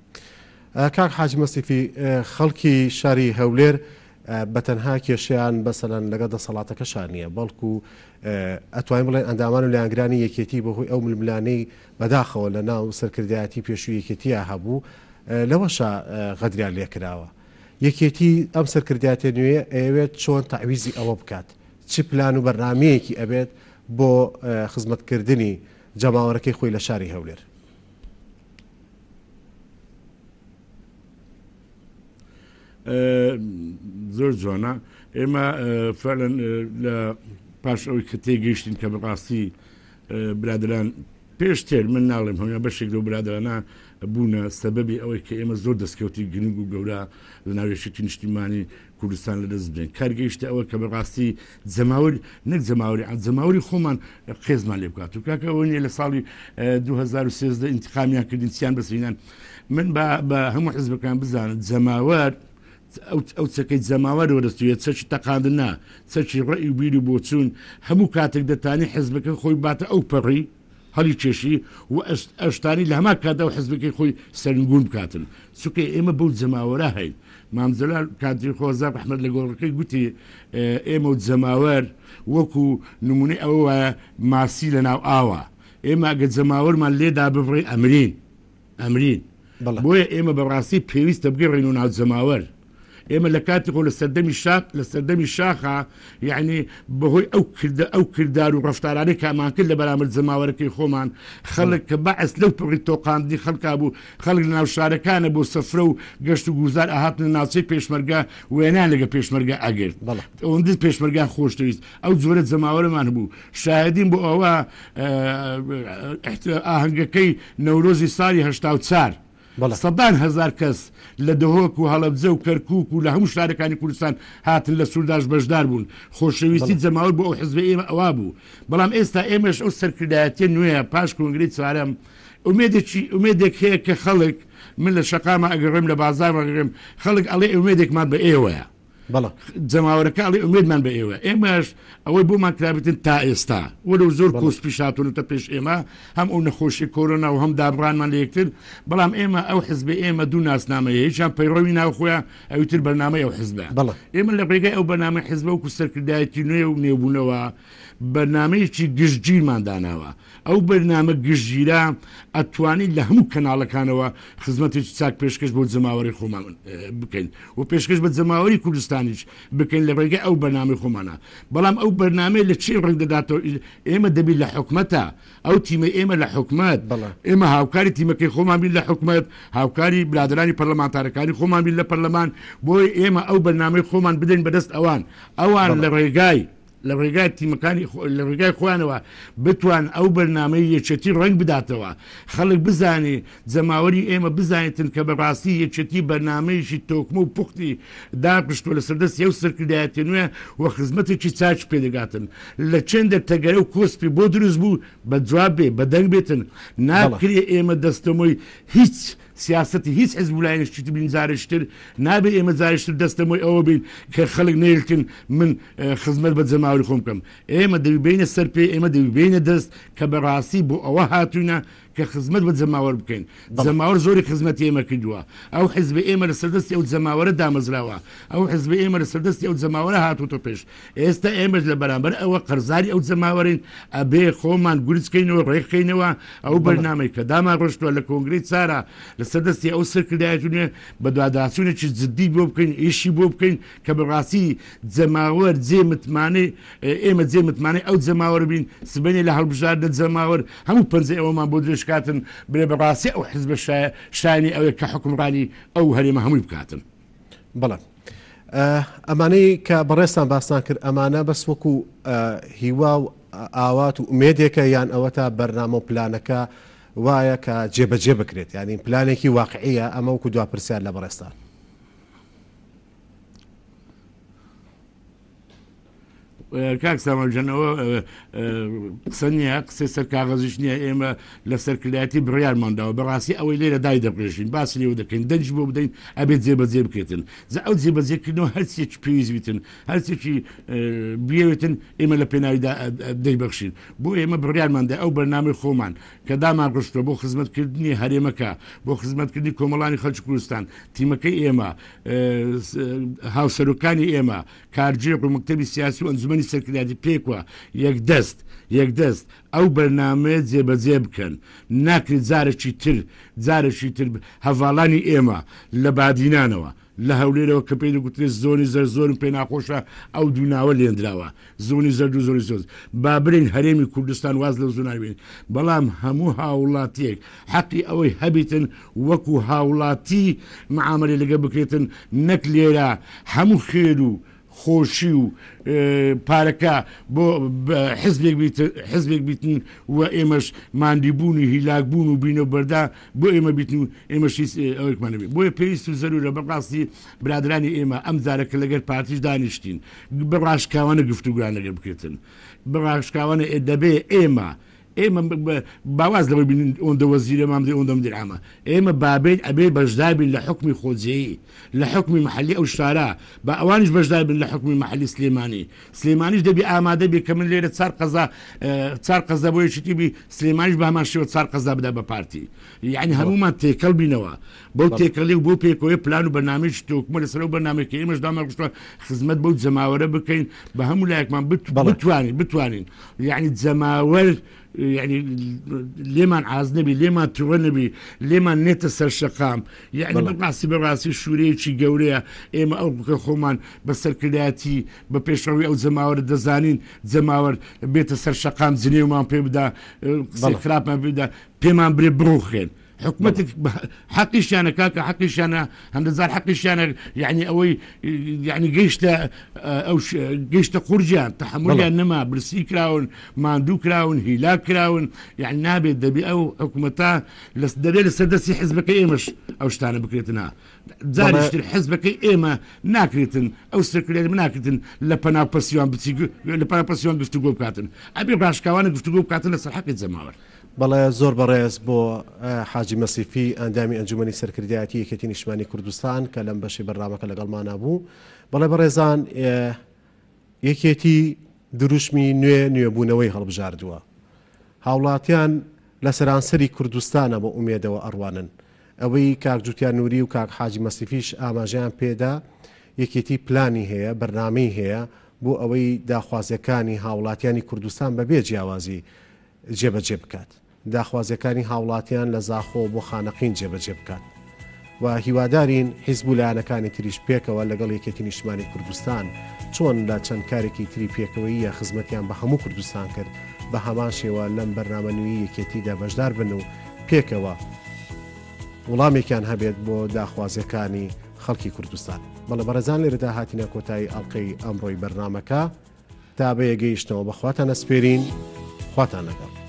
[SPEAKER 1] کاک حاجی مەستیفی خەڵکی شاری هەولێر بە تەنها کێشیان بەسەلەن لەگە دەسەڵاتەکەشان نییە بەڵکو ئەتوانین بڵێن ئەندامان و لایەنگرانی یەکێتی بەهۆی ئەو ململانەی بەداخەوە لە ناو سەرکردایەتی پێشووی یەکێتیە هەبوو لەوەشە غەدریان لێکراوە یەکێتی ئەم سەرکردایەتە نوێ ئەوێت چۆن تەعویزی ئەوە بکات چ پلان و بەرنامەیەکی ئەبێت بۆ خزمەتکردنی جەماوەرەکەی خۆی لە شاری هەولێر
[SPEAKER 23] زۆر جوانە ئێمە فعلەن لە پاش ئەوەی کە تێگەیشتین کە بەڕاستی برادران پێشتر من ناڵێم هەمیا بەشێک لەو برادرانە بوونە سەبەبی ئەوەی کە ئێمە زۆر دەستکەوتی گرنگ و گەورە لە ناوێشتی نیشتیمانی کوردستان لەدەست بدەین کارگەیشتە ئەوە کە بەڕاستی جەماوەری نەک جەماوەری جەماوەری خۆمان قێزمان لێ بکات و کاکە ئەوە نیە لە ساڵی دو هەزار و سێزدە ئینتیقامیان کردین چیان بەسرینان من بە هەموو حزبەکان بزانن جەماوەر ئەو چەکەی جەماوەر وەرەستوێت چەکی تەقاندن نا چەکی ڕێی و بیری بۆ چوون هەموو کاتێک دەتانی حزبەکە خۆی باتە ئەو پەڕی هەڵی کێشی و ئەشتانی لە هەما کادا و حزبەکەی خۆی سەرنگون بکاتن چونکە ئێمە بەو جەماوەرە هەین مامزەلال کاتری خۆزار ئەحمەد لە گۆڕەکەی گوتی ئێمە و جەماوەر وەکو نمونەی ئەوە وایە ماسی لە ناو ئاوە ئێمە ئەگە جەماوەرمان لێدا ببڕێ ئەمرین ئەمرین بۆیە ئێمە بەڕاستی پێویستە بگەڕین و ناو جەماوەر ئێمە لە کاتێکۆ لە سەردەمی شاق لە سەردەمی شاخە یعنی بەهۆی ئەو ئەو کردار و ڕفتارانەی کامان کرد لە بەرامبەر جەماوەرەکەی خۆمان خەڵک کە بەعس لەو پڕی تۆقاندی خەڵکا بوو خەڵک لە ناو شارەکانە بۆ سەفرە و گەشت و گوزار ئاهاتن ناوچەی پێشمەرگا وێنان لەگە پێشمەرگا ئەگرت ئەوەندە پێشمەرگا خۆشەویست ئەو جۆرە جەماوەرەمان بوو شاهدین بۆ ئەوە ئاهەنگەکەی نەورۆزی ساڵی هەشتا و چوار سەدان هەزار کەس لە دهۆک و هەڵەبجە و کەرکووک و لە هەموو شارەکانی کوردستان هاتن لە سووداش بەشدار بوون خۆشەویستی جەماوەر بۆ ئەو حزبە ئێمە ئەوا بوو بەڵام ئێستا ئێمەش ئەو سەرکردایەتیە نوێیە پاش کۆنگرەی چوارەم ئومێدێکی ئومێدێک هەیە کە خەڵک من لە شەقامە ئەگەڕێم لە بازار ئەگەڕێم خەڵک ئەڵێ ئومێدێکمان بە ئێوەیە جەماوەرەکە ئەڵێ ئومێدمان بە ئێوە ئێمەش ئەوەی بۆمان کرابێتن تا ئێستا وەرە زۆر کۆسپیشاتونتە پێش ئێمە هەم ئەو نەخۆشی کۆرۆنا و هەم دابڕانمان لە یەکتر بەڵام ئێمە ئەو حزبە ئێمە دوو ناسنامەیە هیچیان پەیڕەوی ناو خۆیان ئەوتر بەرنامەی ئەو حزبە ئێمە لە ڕێگای ئەو بەنامە حزبە و سەرکردایەتی نوێ و نێبوونەوە بەرنامەیەکی گشتگیرمان داناوە ئەو بەرنامە گشتگیرە ئەتوانین لە هەموو کەناڵەکانەوە خزمەتێکی چاک پێشکەش بۆ جەماوەری خۆمان بکەین و پێشکەش بە جەماوەری کوردستان کوردستانیش بکەین لە ڕێگەی ئەو بەرنامەی خۆمانە بەڵام ئەو بەرنامەی لە چی ڕنگ دەداتەوە ئێمە دەبین لە حکومەتە ئەو تیمە ئێمە لە حکومەت ئێمە هاوکاری تیمەکەی خۆمان بین لە حکومەت هاوکاری برادرانی پەرلەمانتارەکانی خۆمان بین لە پەرلەمان بۆی ئێمە ئەو بەرنامەی خۆمان بدەین بەدەست ئەوان ئەوان لە ڕێگای لە ڕێگای تیمەکانی لە ڕێگای خۆیانەوە بتوان ئەو بەرنامەی یەکێتی ڕنگ بداتەوە خەڵک بزانێ جەماوەری ئێمە بزانێتن کە بەڕاستی یەکێتی بەرنامەیەکی تۆکمە و پوختی داپشتوە لە سەردەستی ئەو سەرکردایەتی نوێ و خزمەتێکی چاچ پێدەگاتن لە چەندە تەگەرە و کۆسپی بۆ دروست بوو بە جواب بێ بە دەنگ بێتن ناکرێ ئێمە دەستەمۆی هیچ سیاستی هیچ حزب وڵایەتێکی بین زارشتر نابێ ئێمە زارشتر دەستەمۆی ئەوە بین کە خەڵک نێلتن من خزمەت بە جەماوەری خۆم بکەم ئێمە دەوی بینە سەر پێ ئێمە دەوی بینە دەست کە بەڕاستی بۆ ئەوە هاتوونە کە خزمەت بە جەماوەر بکەین جەماوەر زۆری خزمەت ئێمە کردووە ئەو حزب ئێمە لە سەردەستی ئەو جەماوەرە دامەزراوە ئەو حزب ئێمە لە سەردەستی ئەو جەماوەرە هاتوتە پێش ئێستا ئێمەش لە بەرامبەر ئەوە قەرزاری ئەو جەماوەرین ئەبێ خۆمان گورجکەینەوە ڕێکخینەوە ئەو بەرنامەی کە دامان ڕۆشتووە لە کۆنگرەی چارە لە سەردەستی ئەو سەرکردایەتونێ بە دواداچوونێکی جددی بۆ بکەین ئیشی بۆ بکەین کە بەڕاستی جەماوەر جێ متمانەی ئێمە جێ متمانەی ئەو جەماوەر بین سبەینێ لە هەڵبژاردە جەماوەر هەموو پەنجەی ئەوەمان بۆ درێژ کاتن برێ بەڕاستی ئەو حزب شایانی ئەوێ کە حکومڕانی ئەو هەرێمە هەمووی بکاتن
[SPEAKER 1] بەڵێ ئەمانەی کە بەڕێستان باسان کرد ئەمانە بەس وەکو هیوا و ئاوات و ئومێدێکە یان ئەوە تا بەرنامە و پلانەکە وایە کە جێبەجێ بکرێت یعنی پلانێکی واقعیە ئەمە وەکو دوا پرسیار لە بەڕێستان
[SPEAKER 23] کاک سامەجەنەوە قسە نییە قسەی سەر کاغەزیش نییە ئێمە لە سەرکردایەتی بڕیارمانداوە بەڕاستی ئەوەی لێرە دای دەبڕێژین باسی لێوە دەکەین دەنج بۆ بدەین ئەبێت جێبەجێ بکرێتن زە ئەو جێبەجێکردنەوە هەرچێکی پێویست بیتن هەرچێکی بێوێتن ئێمە لە پێناویدا دەیبەخشین بۆ ئێمە بڕیارماندا ئەو بەرنامەی خۆمان کە دامان ڕشتووە بۆ خزمەتکردنی هەرێمەکە بۆ خزمەتکردنی کۆمەڵانی خەڵکی کوردستان تیمەکەی ئێمە هاوسەرۆکانی ئێمە کارجێق و مەکتەبی سیاسی و ئەنجومەنی سەرکردایەتی پێکوە یەک دەست یەک دەست ئەو بەرنامەیە جێبەجێ بکەن ناکرێت جارێکی تر جارێکی تر هەڤاڵانی ئێمە لە بادینانەوە لە هەولێرەوە کە پێی دەگوترێت زۆنی زەر زۆرم پێ ناخۆشە ئەو دووناوە لێنراوە زۆنی زەرد و زۆری زۆز با برین هەرێمی کوردستان واز لە زۆناوێن بەڵام هەموو هاوڵاتیەک حەقی ئەوەی هەبیتن وەکو هاوڵاتی معاملەی لەگە بکرێتن نەک لێرە هەموو خێر و خۆشی و پارەکە بۆ حزبێک بیتن و ئێمەش ماندیبوونی هیلاکبوون و بینە بەردا بۆ ئێمە بیتن و ئێمەشی ئەوەکمانەبێت بۆیە پێویست و زەرورە بەڕاستی برادرانی ئێمە ئەم جارەکە لەگەر پارتیش دانیشتین بەڕاشکاوانە گفتوگویان لەگەر بکرێتن بەڕاشکاوانە دەبێ ئێمە ئێمە باواز لەوەی بینین ئەوەندە وەزیرە مامدە ئەوەندەم درامە ئێمە بابێت ئەبێ بەشدار بین لە حکمی خۆجێیی لە حکمی محلی ئەو شارە بە ئەوانش بەشدار بن لە حکمی محلی سلێمانی سلێمانیش دەبی ئامادە بێ کە من لێرە چار قەزا چار قەزا بۆ یەکێتی بی سلێمانیش بە هەمان شێوە چار قەزا بدا بە پارتی یعنی هەمومان تێکەڵ بینەوە بەو تێکەڵی و بۆ پێکۆیە پلان و بەرنامەیەکی تۆکمە لەسەر ئەو بەرنامەیەکە ئێمەش دامەڕشتووە خزمەت بەو جەماوەرە بکەین بە هەموو لایەکمان بتوانین بتوانین یعنی جەماوەر يعني لێمان ئاز نەبی لێمان تووە نەبی لێمان نێتە سەر شەقام یعنی بەڕاستی بەڕاستی شوورەیەکی گەورەیە ئێمە ئەو بکە خۆمان بە سەرکردایەتی بە پێشەوەی ئەو جەماوەر دەزانین جەماوەر بێتە سەر شەقام جنێومان پێ بدا قسەی خراپمان پێ بدا پێمان برێ بڕوخێن حکومتك حقيشانه كاكا حقيشانه هندزار حقيشانه يعني اوي يعني جيشتا او جيشتا قرجان تحملها انما برسي كراون ماندو كراون هيلا كراون يعني نابي دبي او حكومتا لسدري سدسي حزبك ايمش او شتانه بكريتنا زارش حزبك ايما ناكريتن او سكريت ناكريتن لبنا باسيون بتي لبنا باسيون بتغو كاتن ابي باشكاوان بتغو كاتن لصحه الزماور
[SPEAKER 1] بەڵێ زۆر بەڕێز بۆ حاجی مەسیفی ئەندامی ئەنجومەنی سەرکردایەتی یەکێتی نیشتیمانی کوردستان کە لەم بەشی بەرنامەکە لەگەڵمان بوو بەڵێ بەڕێزان یەکێتی دروشمی نوێ نوێبوونەوەی هەڵبژاردووە هاوڵاتیان لە سەرانسەری کوردستانە بۆ ئومێدەوە ئەڕوانن ئەوەی کاک جوتیان نووری و کاک حاجی مەسیفیش ئاماژیان پێدا یەکێتی پلانی هەیە بەرنامەی هەیە بۆ ئەوەی داخوازیەکانی هاوڵاتیانی کوردستان بەبێ جیاوازی جێبەجێ بکات داخوازیەکانی هاوڵاتیان لە زاخۆ بۆ خانەقین جێبەجێ بکات و هیوادارین حیزب و لایەنەکانی تریش پێکەوە لەگەڵ یەکێتی نیشتیمانی کوردستان چۆن لە چەند کارێکی تری پێکەوەیە خزمەتیان بە هەموو کوردستان کرد بە هەمان شێوە لەم بەرنامەنووی یەکێتیدا بەشدار بن و پێکەوە وڵامێکیان هەبێت بۆ داخوازیەکانی خەڵکی کوردستان. بەڵێ بەڕێزان لێرەدا هاتینە کۆتایی ئەڵقەی ئەمڕۆی بەرنامەکە تا بە یەگەیشتنەوە بەخواتان ئەسپێرین خواتان لەگەڵ.